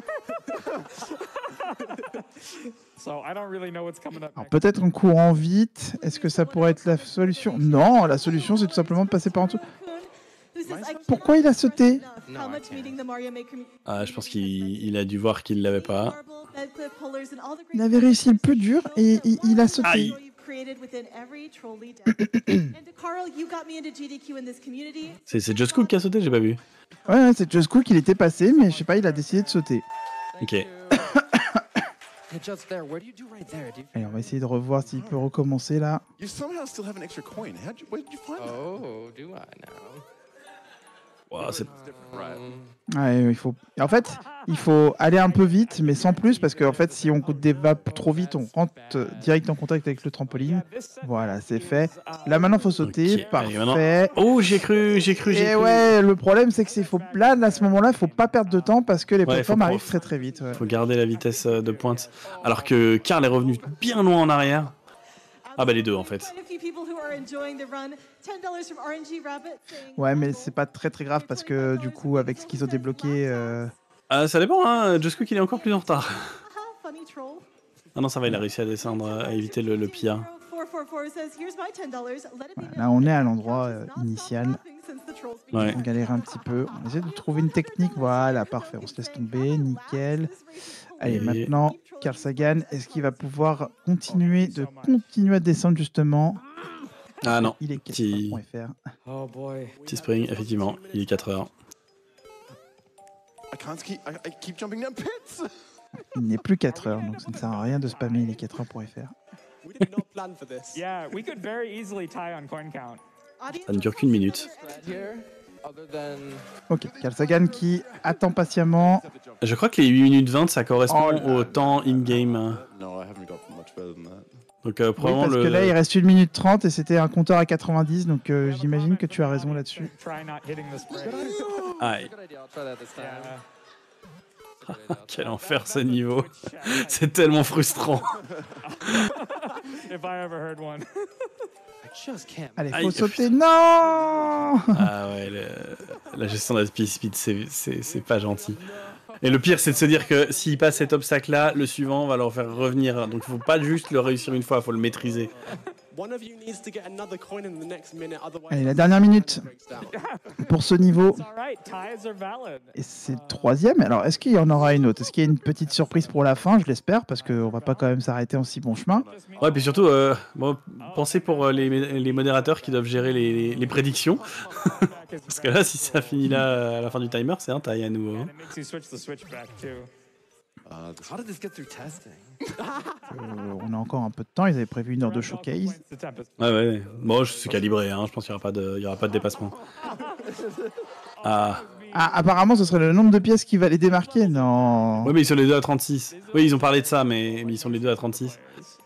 So I don't really know what's coming up Alors next. peut-être en courant vite, est-ce que ça pourrait être la solution? Non, la solution c'est tout simplement de passer par en dessous. Who says I can't Pourquoi il a sauté? enough how much meeting the Mario Maker Ah, je pense qu'il a dû voir qu'il l'avait pas. marble, bed clip holders, and all the Il great avait réussi le plus dur et il a sauté. Aïe. you've created within every trolley deck. And to Carl, you got me into GDQ in this community. C'est Just Cook qui a sauté, j'ai pas vu. Ouais, c'est Just Cool qu'il était passé, mais je sais pas, il a décidé de sauter. Ok. Hey, just there. Where do you do right there, dude? Allez, on va essayer de revoir s'il peut recommencer là. You somehow still have an extra coin. Where did you find that? Oh, do I now? Wow, c'est Right. Ouais, En fait, il faut aller un peu vite, mais sans plus, parce qu'en fait, si on dévape trop vite, on rentre direct en contact avec le trampoline. Voilà, c'est fait. Là, maintenant, faut sauter. Ok, allez, maintenant. Parfait. Oh, j'ai cru. Et ouais, le problème, c'est que là, à ce moment-là, il faut pas perdre de temps parce que les Ouais, plateformes faut arrivent très très vite. Ouais. Faut garder la vitesse de pointe. Alors que Karl est revenu bien loin en arrière. Ah bah les deux en fait. Quite a few people who are enjoying the run. $10 from RNG Rabbit saying, Ouais, mais c'est pas très très grave parce que du coup, avec ce qu'ils ont débloqué. Ah, ça dépend, hein. Just Cook il est encore plus en retard. Haha, funny troll. Ah non, ça va, il a réussi à descendre, à éviter le pire. 444 says, here's my $10. Let it be Là, on est à l'endroit initial. Ouais. On galère un petit peu. On essaie de trouver une technique. Voilà, parfait. On se laisse tomber. Nickel. Allez, Et- maintenant, Carl Sagan, est-ce qu'il va pouvoir continuer à descendre justement? Ah non, Il est Petit- 4.fr. Oh boy. petit spring, effectivement, il est 4 heures. I keep jumping down pits. Il n'est plus 4 heures, donc ça ne sert à rien de spammer les 4 heures.fr. We did not plan for this. Yeah, we could very easily tie on coin count. Ça ne dure qu'une minute. Here, other than Ok, Carl Sagan qui attend patiemment. Je crois que les 8 minutes 20, ça correspond Oh là au temps in-game. No, I haven't got much further than that. Donc Oui, probablement parce que là, il reste 1 minute 30 et c'était un compteur à 90, donc j'imagine que tu as raison là-dessus. Try not hitting the spray. Aïe, good idea. I'll try that this time. Yeah. Good idea. quel enfer ce niveau. C'est tellement frustrant. If I ever heard one. I just can't. Allez, Aïe, faut putain. sauter. Non. Ah ouais, la gestion de la speed, c'est pas gentil. Et le pire, c'est de se dire que s'il passe cet obstacle-là, le suivant va leur faire revenir. Donc il faut pas juste le réussir une fois, il faut le maîtriser. One of you needs to get another coin in the next minute, otherwise. Allez, la dernière minute breaks down. pour ce niveau. It's all right. Ties are valid. Et c'est le 3e. Alors, est-ce qu'il y en aura une autre? Est-ce qu'il y a une petite surprise pour la fin? Je l'espère, parce qu'on va pas quand même s'arrêter en si bon chemin. Ouais, puis surtout, bon, pensez pour les modérateurs qui doivent gérer les prédictions. Parce que là, si ça finit là à la fin du timer, c'est un taille à nouveau. And hein. it makes you switch the switch back too. How did this get through testing? On a encore un peu de temps, ils avaient prévu 1 heure de showcase. Ouais. Bon, c'est calibré, hein. Je pense qu'il n'y aura pas de dépassement. Ah. Ah, apparemment, ce serait le nombre de pièces qui va les démarquer. Non. Ouais, mais ils sont les deux à 36. Oui, ils ont parlé de ça, mais ils sont les deux à 36.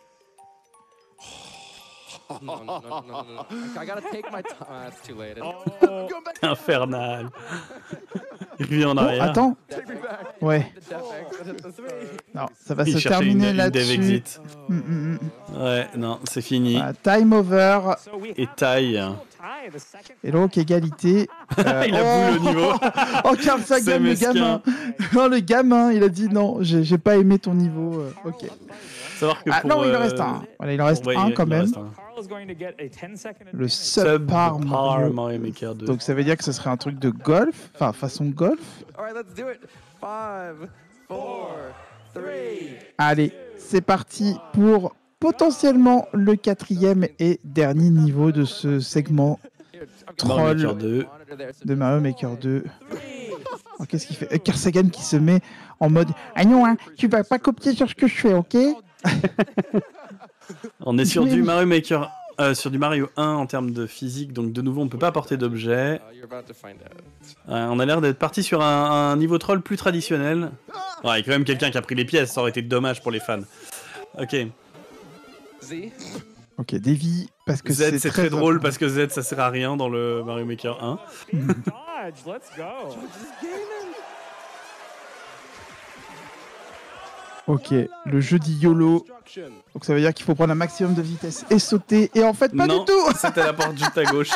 No. I gotta take my time. It's too late. Infernal. Il revient en Oh, arrière. attends. Ouais. The def exit at the 3. Non, ça va Il se cherchait terminer une dev là-dessus. exit. Ouais, non, c'est fini. Voilà, time over. Et taille. Et donc, égalité. Il a voulu le niveau. Oh, Carl Sagan, C'est le mesquin. gamin. Oh, le gamin, il a dit non, j'ai pas aimé ton niveau. Ok. Savoir que Ah pour, non, il en reste un. Voilà, il en reste ouais, un il quand en même. reste un. Le Subpar Mario. Mario Maker 2. Donc ça veut dire que ce serait un truc de golf, enfin façon golf. All right, let's do it. 5, 4, 3. Allez, c'est parti pour potentiellement le 4e et dernier niveau de ce segment Mario Maker troll 2. de Mario Maker 2. Alors, qu'est-ce qu'il fait Carl Sagan qui se met en mode ah non, hein, tu vas pas copier sur ce que je fais, ok? On est sur du Mario Maker, sur du Mario 1 en termes de physique, donc de nouveau on peut pas porter d'objets. You're about to find out. On a l'air d'être parti sur un niveau troll plus traditionnel. Ouais, il y a quand même quelqu'un qui a pris les pièces, ça aurait été dommage pour les fans. Ok. Z? Ok, Davy, parce que Z c'est très drôle important. parce que Z ça sert à rien dans le Mario Maker 1. Dodge, let's go. Ok, le jeu dit YOLO. Donc ça veut dire qu'il faut prendre un maximum de vitesse et sauter. Et en fait, pas non, du tout. c'était la porte juste à gauche.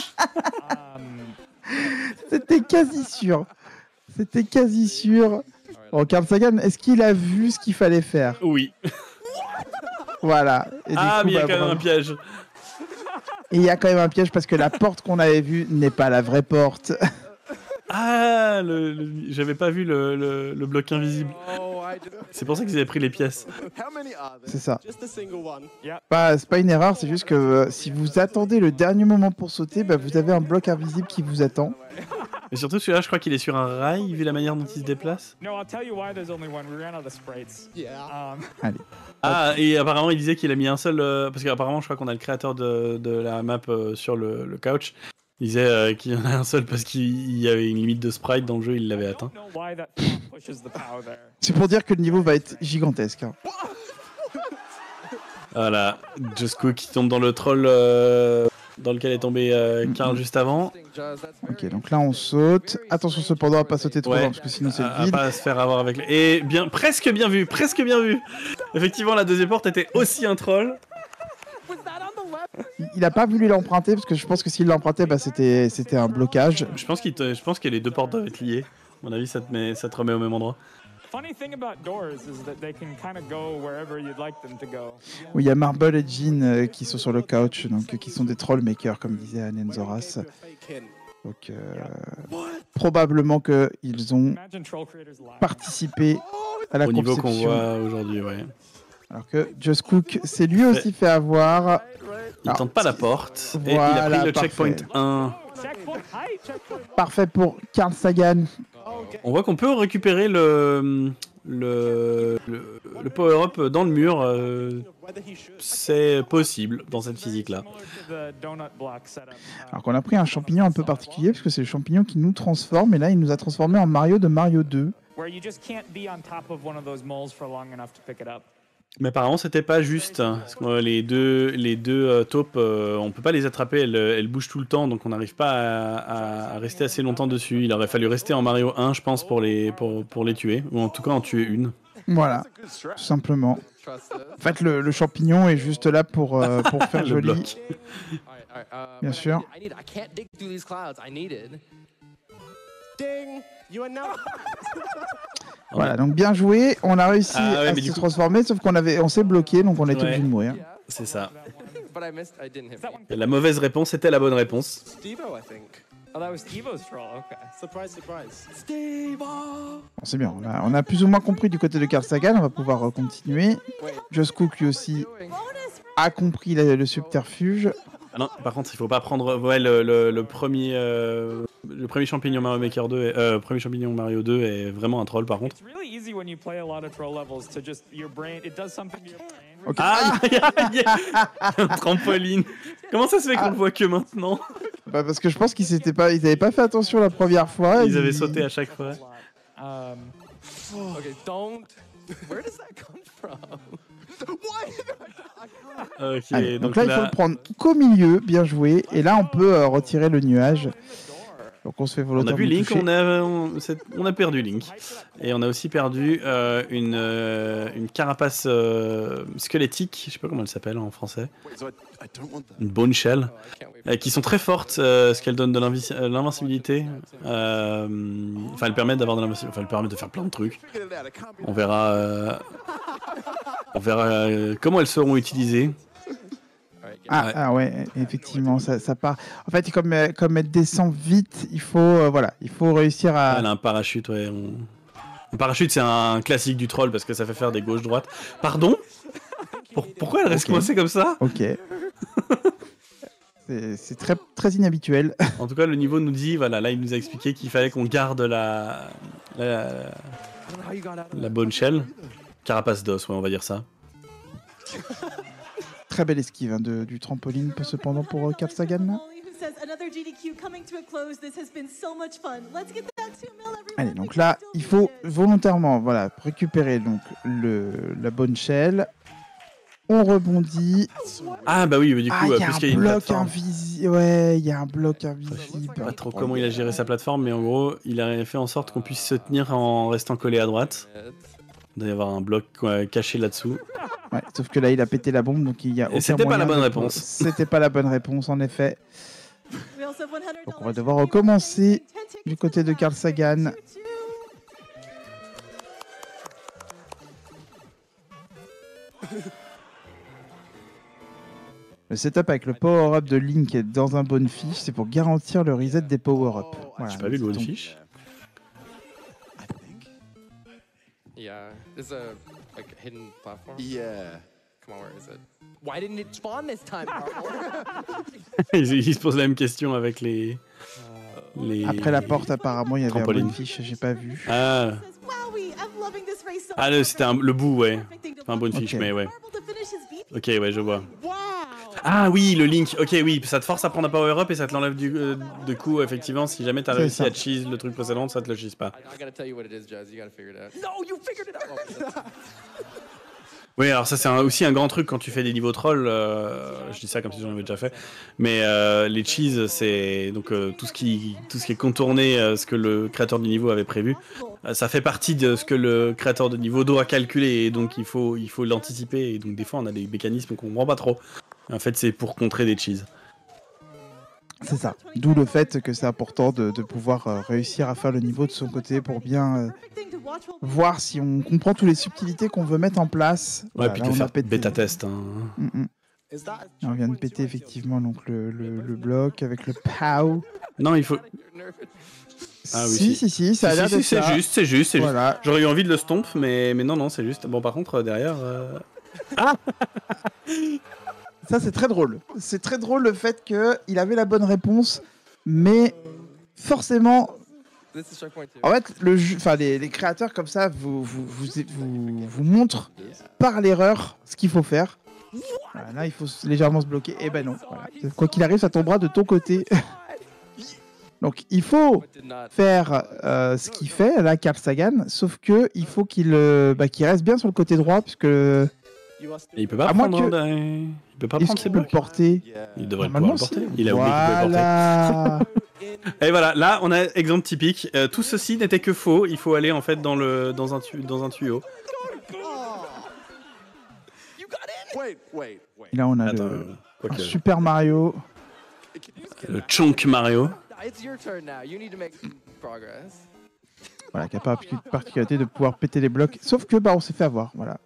C'était quasi sûr. C'était quasi sûr. Bon, Carl Sagan, est-ce qu'il a vu ce qu'il fallait faire? Oui. Voilà. Et du Ah, coup, mais il y a bah, quand même bravo. un piège. Et il y a quand même un piège parce que la porte qu'on avait vue n'est pas la vraie porte. Ah, j'avais pas vu le bloc invisible. Oh, I just. C'est pour ça qu'ils avaient pris les pièces. How many are there? C'est ça. Just a single one. C'est pas une erreur, c'est juste que si vous attendez le dernier moment pour sauter, bah, vous avez un bloc invisible qui vous attend. Mais surtout celui-là, je crois qu'il est sur un rail, vu la manière dont il se déplace. No, I'll tell you why there's only one. We ran out of sprites. Yeah. Ah, et apparemment, il disait qu'il a mis un seul... parce qu'apparemment, je crois qu'on a le créateur de la map sur le couch. Il disait qu'il y en a un seul parce qu'il y avait une limite de sprite dans le jeu, il l'avait atteint. I don't know why that pump pushes the power there. C'est pour dire que le niveau va être gigantesque. Hein. Voilà, Just Cook qui tombe dans le troll dans lequel est tombé Karl juste avant. Ok, donc là on saute. Attention cependant à pas sauter trop Ouais, loin parce que sinon c'est à le vide. pas se faire avoir avec... Et bien, presque bien vu. Effectivement, la deuxième porte était aussi un troll. Il a pas voulu l'emprunter parce que je pense que s'il l'empruntait, bah, c'était un blocage. Je pense que les deux portes doivent être liées. À mon avis, ça te remet au même endroit. Funny thing about doors is that they can kind of go wherever you'd like them to go. Oui, il y a Marble et Jean qui sont sur le couch, donc qui sont des troll makers comme disait Anenzoras. Donc probablement qu'ils ont Imagine troll creators live. participé à la Au niveau qu'on conception. voit aujourd'hui, ouais. Alors que Just Cook s'est lui aussi fait avoir. Il Alors, tente pas la porte. Et il voilà, a pris le parfait. checkpoint 1. Checkpoint height. Checkpoint. Parfait pour Carl Sagan. On voit qu'on peut récupérer le power-up dans le mur. C'est possible dans cette physique-là. Similar to the donut block setup. Alors qu'on a pris un champignon un peu particulier parce que c'est le champignon qui nous transforme et là il nous a transformé en Mario de Mario 2. Where you just can't be on top of one of those moles for long enough to pick it up. Mais apparemment, c'était pas juste. Parce que les deux taupes, on peut pas les attraper. Elles bougent tout le temps, donc on n'arrive pas à rester assez longtemps dessus. Il aurait fallu rester en Mario 1, je pense, pour les tuer. Ou en tout cas, en tuer une. Voilà, tout simplement. En fait, le champignon est juste là pour faire Le joli. bloc. Bien sûr. I can't dig through these clouds. I need it. Ding! You are now. Voilà, donc bien joué. On a réussi Ah ouais, à mais se du coup- transformer, sauf on s'est bloqué, donc on était Ouais. obligé de mourir. C'est ça. But I didn't hit me. Et la mauvaise réponse était la bonne réponse. Steve-O, I think. Oh, that was Evo's troll. Okay. Surprise, surprise. Bon, c'est bien, on a plus ou moins compris du côté de Carl Sagan, on va pouvoir continuer. Just Cook lui aussi a compris le subterfuge. Ah non, par contre, il faut pas prendre le premier le premier champignon Mario Maker 2, premier champignon Mario 2 est vraiment un troll par contre. It's really easy when you play a lot of troll levels to just your brain. It does something to your brain. Ok. Ah, un trampoline. Comment ça se fait qu'on le voit que maintenant? Bah parce que je pense qu'ils avaient pas fait attention la première fois. Ils avaient sauté à chaque fois. Okay, don't. Where does that come from? Ok, Allez, donc là, il faut le prendre qu'au milieu, bien joué. Et là, on peut retirer le nuage. Donc on se fait on a volontairement vu Link, toucher. on a perdu Link. Et on a aussi perdu une carapace squelettique, je sais pas comment elle s'appelle en français. Wait, so I don't want that. Une bone shell. I can't wait. Qui sont très fortes, ce qu'elles donnent de l'invincibilité. Enfin, elles permettent d'avoir de l'invincibilité. Enfin, elles permettent de faire plein de trucs. Figure it out, it can't be On verra, comment elles seront utilisées. Alright, Ah ouais, effectivement, ça part. En fait, comme elle descend vite, il faut réussir à. Elle a un parachute, ouais. Un parachute, c'est un classique du troll parce que ça fait faire des gauches-droites. Pardon? Pourquoi elle reste Ok. coincée comme ça? Ok. C'est très, très inhabituel. En tout cas, le niveau nous dit, voilà, là, il nous a expliqué qu'il fallait qu'on garde la bone shell. Carapace d'os, ouais, on va dire ça. Très belle esquive hein, du trampoline, cependant, pour Carl Sagan. Là. Molly, who says another GDQ coming to a close. This has been so much fun. Let's get that 2 mil, everyone. Allez, donc We là, can il still faut beat it. volontairement récupérer donc, la bonne shell. On rebondit. Ah, bah oui, du coup, Ah, il y a puisqu'il y un a une bloc plateforme. invisible. Ouais, il y a un bloc Je invisible. sais pas trop comment il a géré sa plateforme, mais en gros, il a fait en sorte qu'on puisse se tenir en restant collé à droite. Il doit y avoir un bloc caché là-dessous. Ouais, sauf que là, il a pété la bombe, donc il y a. Et c'était pas la bonne réponse. C'était pas la bonne réponse, en effet. We also have $100 Donc on va devoir recommencer du côté de Carl Sagan. Le setup avec le power-up de Link dans un bonefish, c'est pour garantir le reset des power-up. Voilà, J'ai pas vu le donc, bonefish. I think. Yeah, there's a like hidden platform. Yeah. Come on, where is it? Why didn't it spawn this time, Marvel? Il se pose la même question avec les... Après la porte, apparemment, il y avait Trampoline. un bonefish, j'ai pas vu. Ah, Says, "Wowie, I'm loving this race so ah much." c'était le bout, ouais. Perfect thing to Pas un watch. bonefish, Ok. mais ouais. Marvel to finish his VP. Ok, ouais, je vois. Wow. Ah oui, le Link. Ok, oui, ça te force à prendre un power-up et ça te l'enlève de coup, effectivement. Si jamais t'as C'est réussi ça. à cheese le truc précédent, ça te le cheese pas. I gotta tell you what it is, Jazz. You gotta figure it out. No, you figured it out. Oui, alors ça c'est aussi un grand truc quand tu fais des niveaux trolls. Je dis ça comme si j'en avais déjà fait. Mais les cheese, c'est donc tout ce qui est contourné, ce que le créateur du niveau avait prévu. Ça fait partie de ce que le créateur de niveau doit calculer et donc il faut l'anticiper. Et donc des fois on a des mécanismes qu'on comprend pas trop. En fait, c'est pour contrer des cheese. C'est ça. D'où le fait que c'est important de pouvoir réussir à faire le niveau de son côté pour bien Perfect thing to watch while voir si on comprend toutes les subtilités qu'on veut mettre en place. Ouais, Voilà, puis là, de on a faire pété. bêta test. Hein. Mm, mm. On vient de péter effectivement donc le bloc avec le POW. Non, il faut. Ah oui, si, ça a l'air d'être c'est ça. juste, c'est juste. Voilà. J'aurais eu envie de le stomp, mais non, c'est juste. Bon, par contre, derrière. Ça, c'est très drôle. C'est très drôle le fait qu'il avait la bonne réponse, mais forcément, This is checkpoint 2. en fait, les créateurs comme ça vous montrent par l'erreur ce qu'il faut faire. Voilà, là, il faut légèrement se bloquer. Et ben non. Voilà. Quoi qu'il arrive, ça tombera de ton côté. Donc, il faut Did not. faire ce qu'il fait, là, Carl Sagan, sauf que il faut qu'il reste bien sur le côté droit, puisque Et il peut pas À moins prendre. que- Il peut pas est-ce prendre ses qu'il peut le blocs. porter Il devrait Normalement, pouvoir le porter. si. Il a oublié qu'il pouvait le porter. Voilà. Et voilà, là, on a exemple typique. Tout ceci n'était que faux. Il faut aller en fait dans un tuyau. Wait. Et là, on a Attends, le quoique, Super Mario. le Chonk Mario. It's your turn now. You need to make progress. Voilà, qui a pas la particularité de pouvoir péter les blocs. Sauf que, on s'est fait avoir, voilà.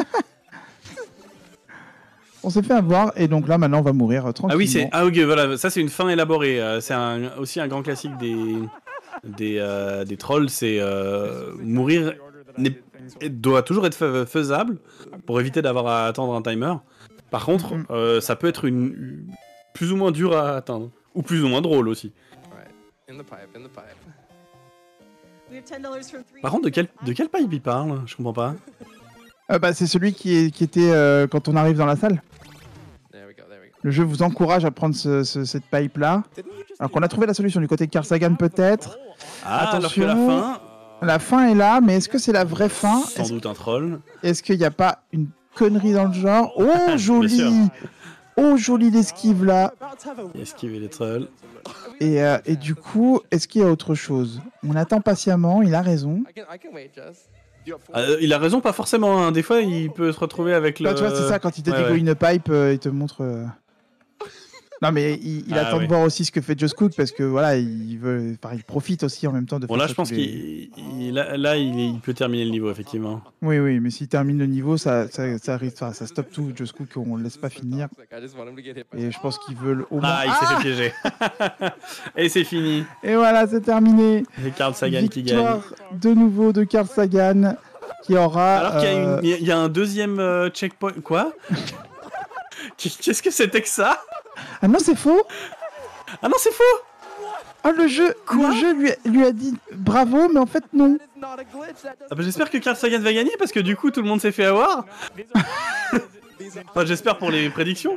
On s'est fait avoir, et donc là, maintenant, on va mourir tranquillement. Ah oui, ok, voilà, ça c'est une fin élaborée. C'est aussi un grand classique des trolls. C'est mourir doit toujours être faisable pour éviter d'avoir à attendre un timer. Par contre, ça peut être plus ou moins dur à atteindre, ou plus ou moins drôle aussi. In the pipe, in the pipe. We have $10 from 3. Par contre, de quel pipe il parle? Je comprends pas. Bah, c'est celui qui était quand on arrive dans la salle. There we go, there we go. Le jeu vous encourage à prendre cette pipe-là. Alors qu'on a trouvé la solution du côté de Carl Sagan peut-être. Ah, alors que la Attention. fin, La fin est là, mais est-ce que c'est la vraie fin? sans doute un troll. Est-ce qu'il n'y a pas une connerie dans le genre? Oh, Bien sûr. joli! Oh, joli l'esquive là. Esquiver les trolls. Et du coup, est-ce qu'il y a autre chose? On attend patiemment, il a raison. I can wait, Jess. Il a raison, pas forcément. Hein. Des fois, il peut se retrouver avec le. Là, tu vois, c'est ça, quand il te Ouais, dégoûte ouais. une pipe, il te montre... Non, mais il Ah, attend ouais. de voir aussi ce que fait Just Cook, parce que voilà, il profite aussi en même temps de Bon, faire là, ça je pense tous les- il peut terminer le niveau, effectivement. Oui, mais s'il termine le niveau, ça arrive, ça stoppe tout. Just Cook, on le laisse pas finir. I just want him to get hit by Et je pense qu'ils veulent au moins... Ah, il s'est fait piéger. Et c'est fini. Et voilà, c'est terminé. C'est Carl Sagan qui gagne. Victoire de nouveau de Carl Sagan, qui aura... Alors qu'il y a un deuxième checkpoint. Quoi? Qu'est-ce que c'était que ça? Ah non, c'est faux. Ah non, c'est faux! Ah, le jeu lui a dit bravo, mais en fait, non. Ah bah, j'espère que Carl Sagan va gagner parce que du coup tout le monde s'est fait avoir. Enfin, j'espère pour les prédictions.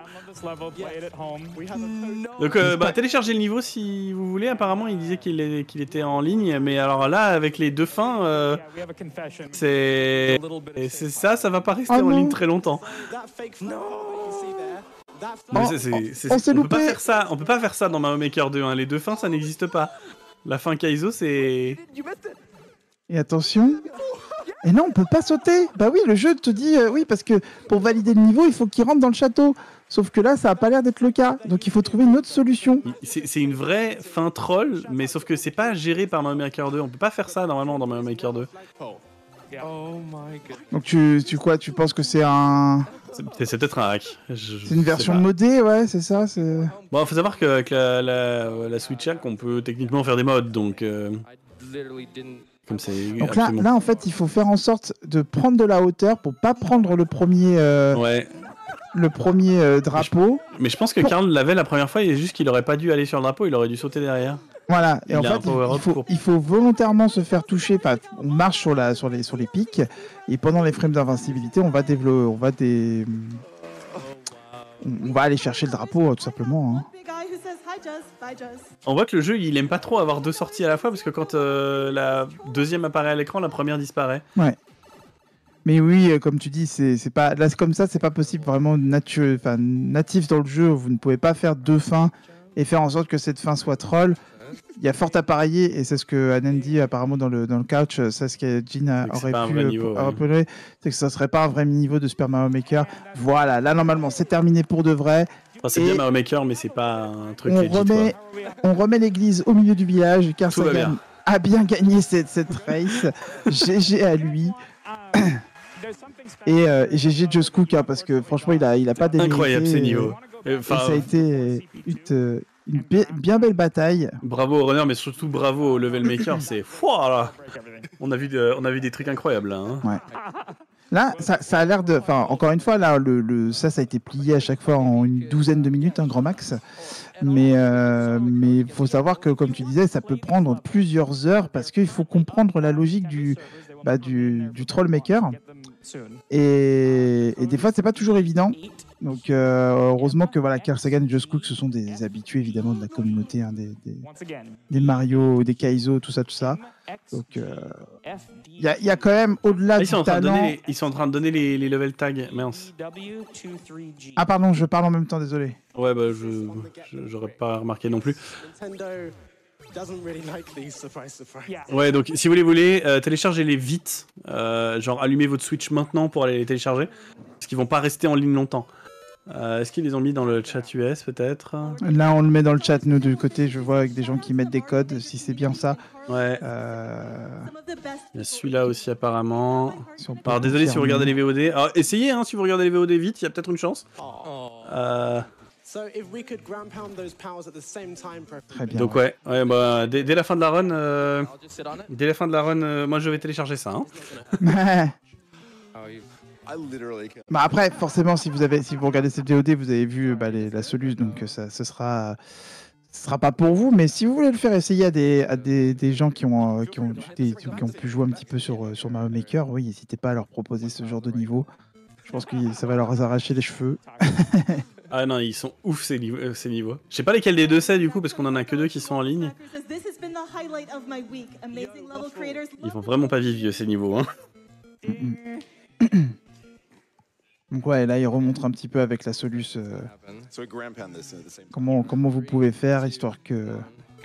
Donc téléchargez le niveau si vous voulez. Apparemment il disait qu'il était en ligne, mais alors là avec les deux fins, c'est ça va pas rester Oh en non. ligne très longtemps. Mais Oh, on s'est on peut pas loupé. faire ça. On peut pas faire ça dans Mario Maker 2. Hein. Les deux fins ça n'existe pas. La fin Kaizo c'est. Et attention. Et non, on peut pas sauter. Bah oui, le jeu te dit oui, parce que pour valider le niveau, il faut qu'il rentre dans le château. Sauf que là, ça a pas l'air d'être le cas. Donc il faut trouver une autre solution. C'est une vraie fin troll, mais sauf que c'est pas géré par Mario Maker 2. On peut pas faire ça normalement dans Mario Maker 2. Oh my god. Donc tu penses que c'est C'est peut-être un hack. c'est une version modée, ouais, c'est ça. Bon, faut savoir qu'avec la Switch Hack, on peut techniquement faire des mods, donc I literally didn't. comme c'est. Donc là, en fait, il faut faire en sorte de prendre de la hauteur pour pas prendre le premier Ouais, drapeau. mais je pense que Karl l'avait la première fois, il est juste qu'il aurait pas dû aller sur le drapeau, il aurait dû sauter derrière. Voilà, et Il en a un fait, power-up court. il faut volontairement se faire toucher. Enfin, on marche sur les pics, et pendant les frames d'invincibilité, on va aller chercher le drapeau, tout simplement. Hein. Big guy who says hi, Jess. Bye, Jess. On voit que le jeu, il aime pas trop avoir deux sorties à la fois, parce que quand la deuxième apparaît à l'écran, la première disparaît. Mais oui, comme tu dis, c'est pas là, comme ça, c'est pas possible vraiment natif dans le jeu. Vous ne pouvez pas faire deux fins et faire en sorte que cette fin soit troll. Il y a fort à parier, et c'est ce que Anan dit apparemment dans le couch, c'est ce que Jean C'est que c'est aurait pas un pu vrai niveau, rappeler, c'est que ça serait pas un vrai niveau de Super Mario Maker. Voilà, là normalement c'est terminé pour de vrai. Enfin, c'est Et- bien Mario Maker, mais c'est pas un truc On legit, quoi. on remet l'église au milieu du village, car Tout va Sagan bien. a bien gagné cette race. GG à lui. Et GG Just Cook, hein, parce que franchement il a pas démérité. Incroyable ces niveaux. Et Enfin, ça a été une bien belle bataille. bravo au runner, mais surtout bravo au level maker, c'est là. On a vu des trucs incroyables là. Hein. Là, ça a l'air de... Enfin, encore une fois, là, ça a été plié à chaque fois en une douzaine de minutes, un grand max. Mais il faut savoir que, comme tu disais, ça peut prendre plusieurs heures parce qu'il faut comprendre la logique du Trollmaker. Et des fois, c'est pas toujours évident. Donc, heureusement que voilà, Carl Sagan et Just Cook, ce sont des habitués, évidemment, de la communauté, hein, des Mario, des Kaizo, tout ça. Donc, il y a quand même, au-delà Ils du sont, en train de talent... donner, ils sont en train de donner les level tags, mince. Ah pardon, je parle en même temps, désolé. Ouais, bah j'aurais pas remarqué non plus. Nintendo doesn't really like these surprise. Ouais, donc si vous les voulez, téléchargez-les vite. Genre allumez votre Switch maintenant pour aller les télécharger. Parce qu'ils vont pas rester en ligne longtemps. Est-ce qu'ils les ont mis dans le chat US peut-être? Là, on le met dans le chat, nous, du côté, je vois avec des gens qui mettent des codes, si c'est bien ça. Ouais, Some of the best. il y a celui-là aussi apparemment. Si on peut Alors désolé si vous confirmer. regardez les VOD. Alors essayez, hein, si vous regardez les VOD vite, il y a peut-être une chance. So if we could ground pound those powers at the same time, Très bien. Donc ouais, bah, dès la fin de la run, I'll just sit on it. dès la fin de la run, moi je vais télécharger ça. Hein. Oh, you. I literally can't. Bah après, forcément, si vous regardez cette VOD, vous avez vu la soluce, donc ce sera ce sera pas pour vous, mais si vous voulez le faire essayer à des gens qui ont pu jouer un petit peu sur Mario Maker, oui, n'hésitez pas à leur proposer ce genre de niveau. Je pense que ça va leur arracher les cheveux. Ah non, ils sont ouf ces niveaux. Je sais pas lesquels des deux c'est du coup, parce qu'on en a que 2 qui sont en ligne. Ils vont vraiment pas vivre vieux ces niveaux. Hein. Donc ouais, là il remontre un petit peu avec la soluce comment vous pouvez faire, histoire que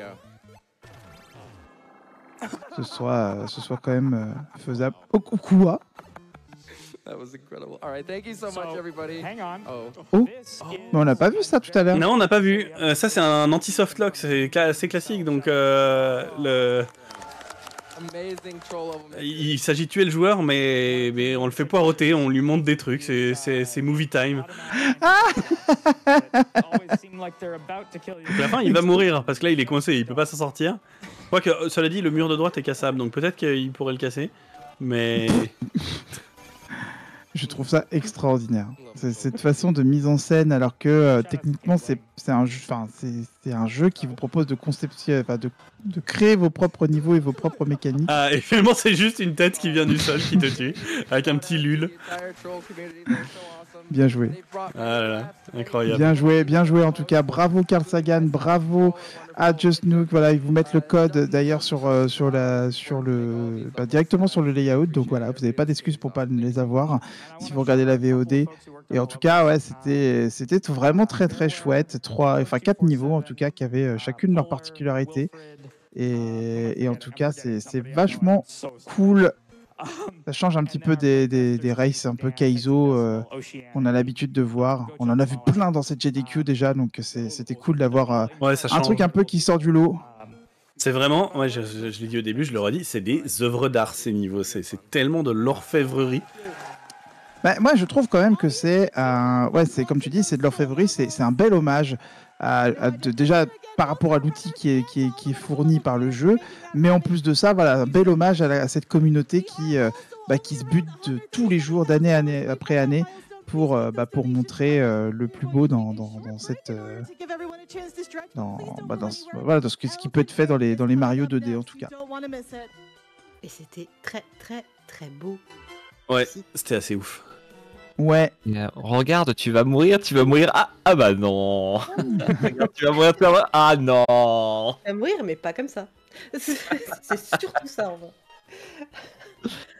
ce soit quand même faisable. Oh, quoi? That was incredible. All right, thank you so much, everybody. Hang on. Oh, mais on n'a pas vu ça tout à l'heure. Non, on n'a pas vu. Ça c'est un anti-soft lock, c'est assez classique, donc Amazing troll level. il s'agit de tuer le joueur, mais on le fait poireauter, on lui montre des trucs, c'est movie time. Donc à la fin il va mourir, parce que là il est coincé, il peut pas s'en sortir. Quoique, cela dit, le mur de droite est cassable, donc peut-être qu'il pourrait le casser, mais... Je trouve ça extraordinaire. Cette façon de mise en scène, alors que techniquement c'est un jeu qui vous propose de créer vos propres niveaux et vos propres mécaniques. Ah, et finalement c'est juste une tête qui vient du sol qui te tue, avec un petit lul. Bien joué. Ah là là, incroyable. Bien joué en tout cas. Bravo Carl Sagan, bravo à Just Nook. Voilà, ils vous mettent le code d'ailleurs directement sur le layout. Donc voilà, vous n'avez pas d'excuses pour pas les avoir si vous regardez la VOD. Et en tout cas, ouais, c'était vraiment très très chouette. 4 niveaux en tout cas qui avaient chacune leur particularité. Et en tout cas, c'est vachement cool. Ça change un petit peu des races un peu Kaizo qu'on a l'habitude de voir. On en a vu plein dans cette GDQ déjà, donc c'était cool d'avoir un truc un peu qui sort du lot. C'est vraiment, ouais, je l'ai dit au début, je le redis, c'est des œuvres d'art ces niveaux, c'est tellement de l'orfèvrerie. Bah, moi je trouve quand même que c'est comme tu dis, c'est de l'orfèvrerie, c'est un bel hommage déjà par rapport à l'outil qui est fourni par le jeu, mais en plus de ça, voilà, un bel hommage à cette communauté qui se bute tous les jours, d'année après année, pour montrer le plus beau dans ce qui peut être fait dans les Mario 2D en tout cas. Et c'était très très très beau. Ouais, c'était assez ouf. Ouais. Regarde, tu vas mourir. Ah bah non. Regarde, tu vas mourir. Ah non. Tu vas mourir, mais pas comme ça. C'est surtout ça en vrai.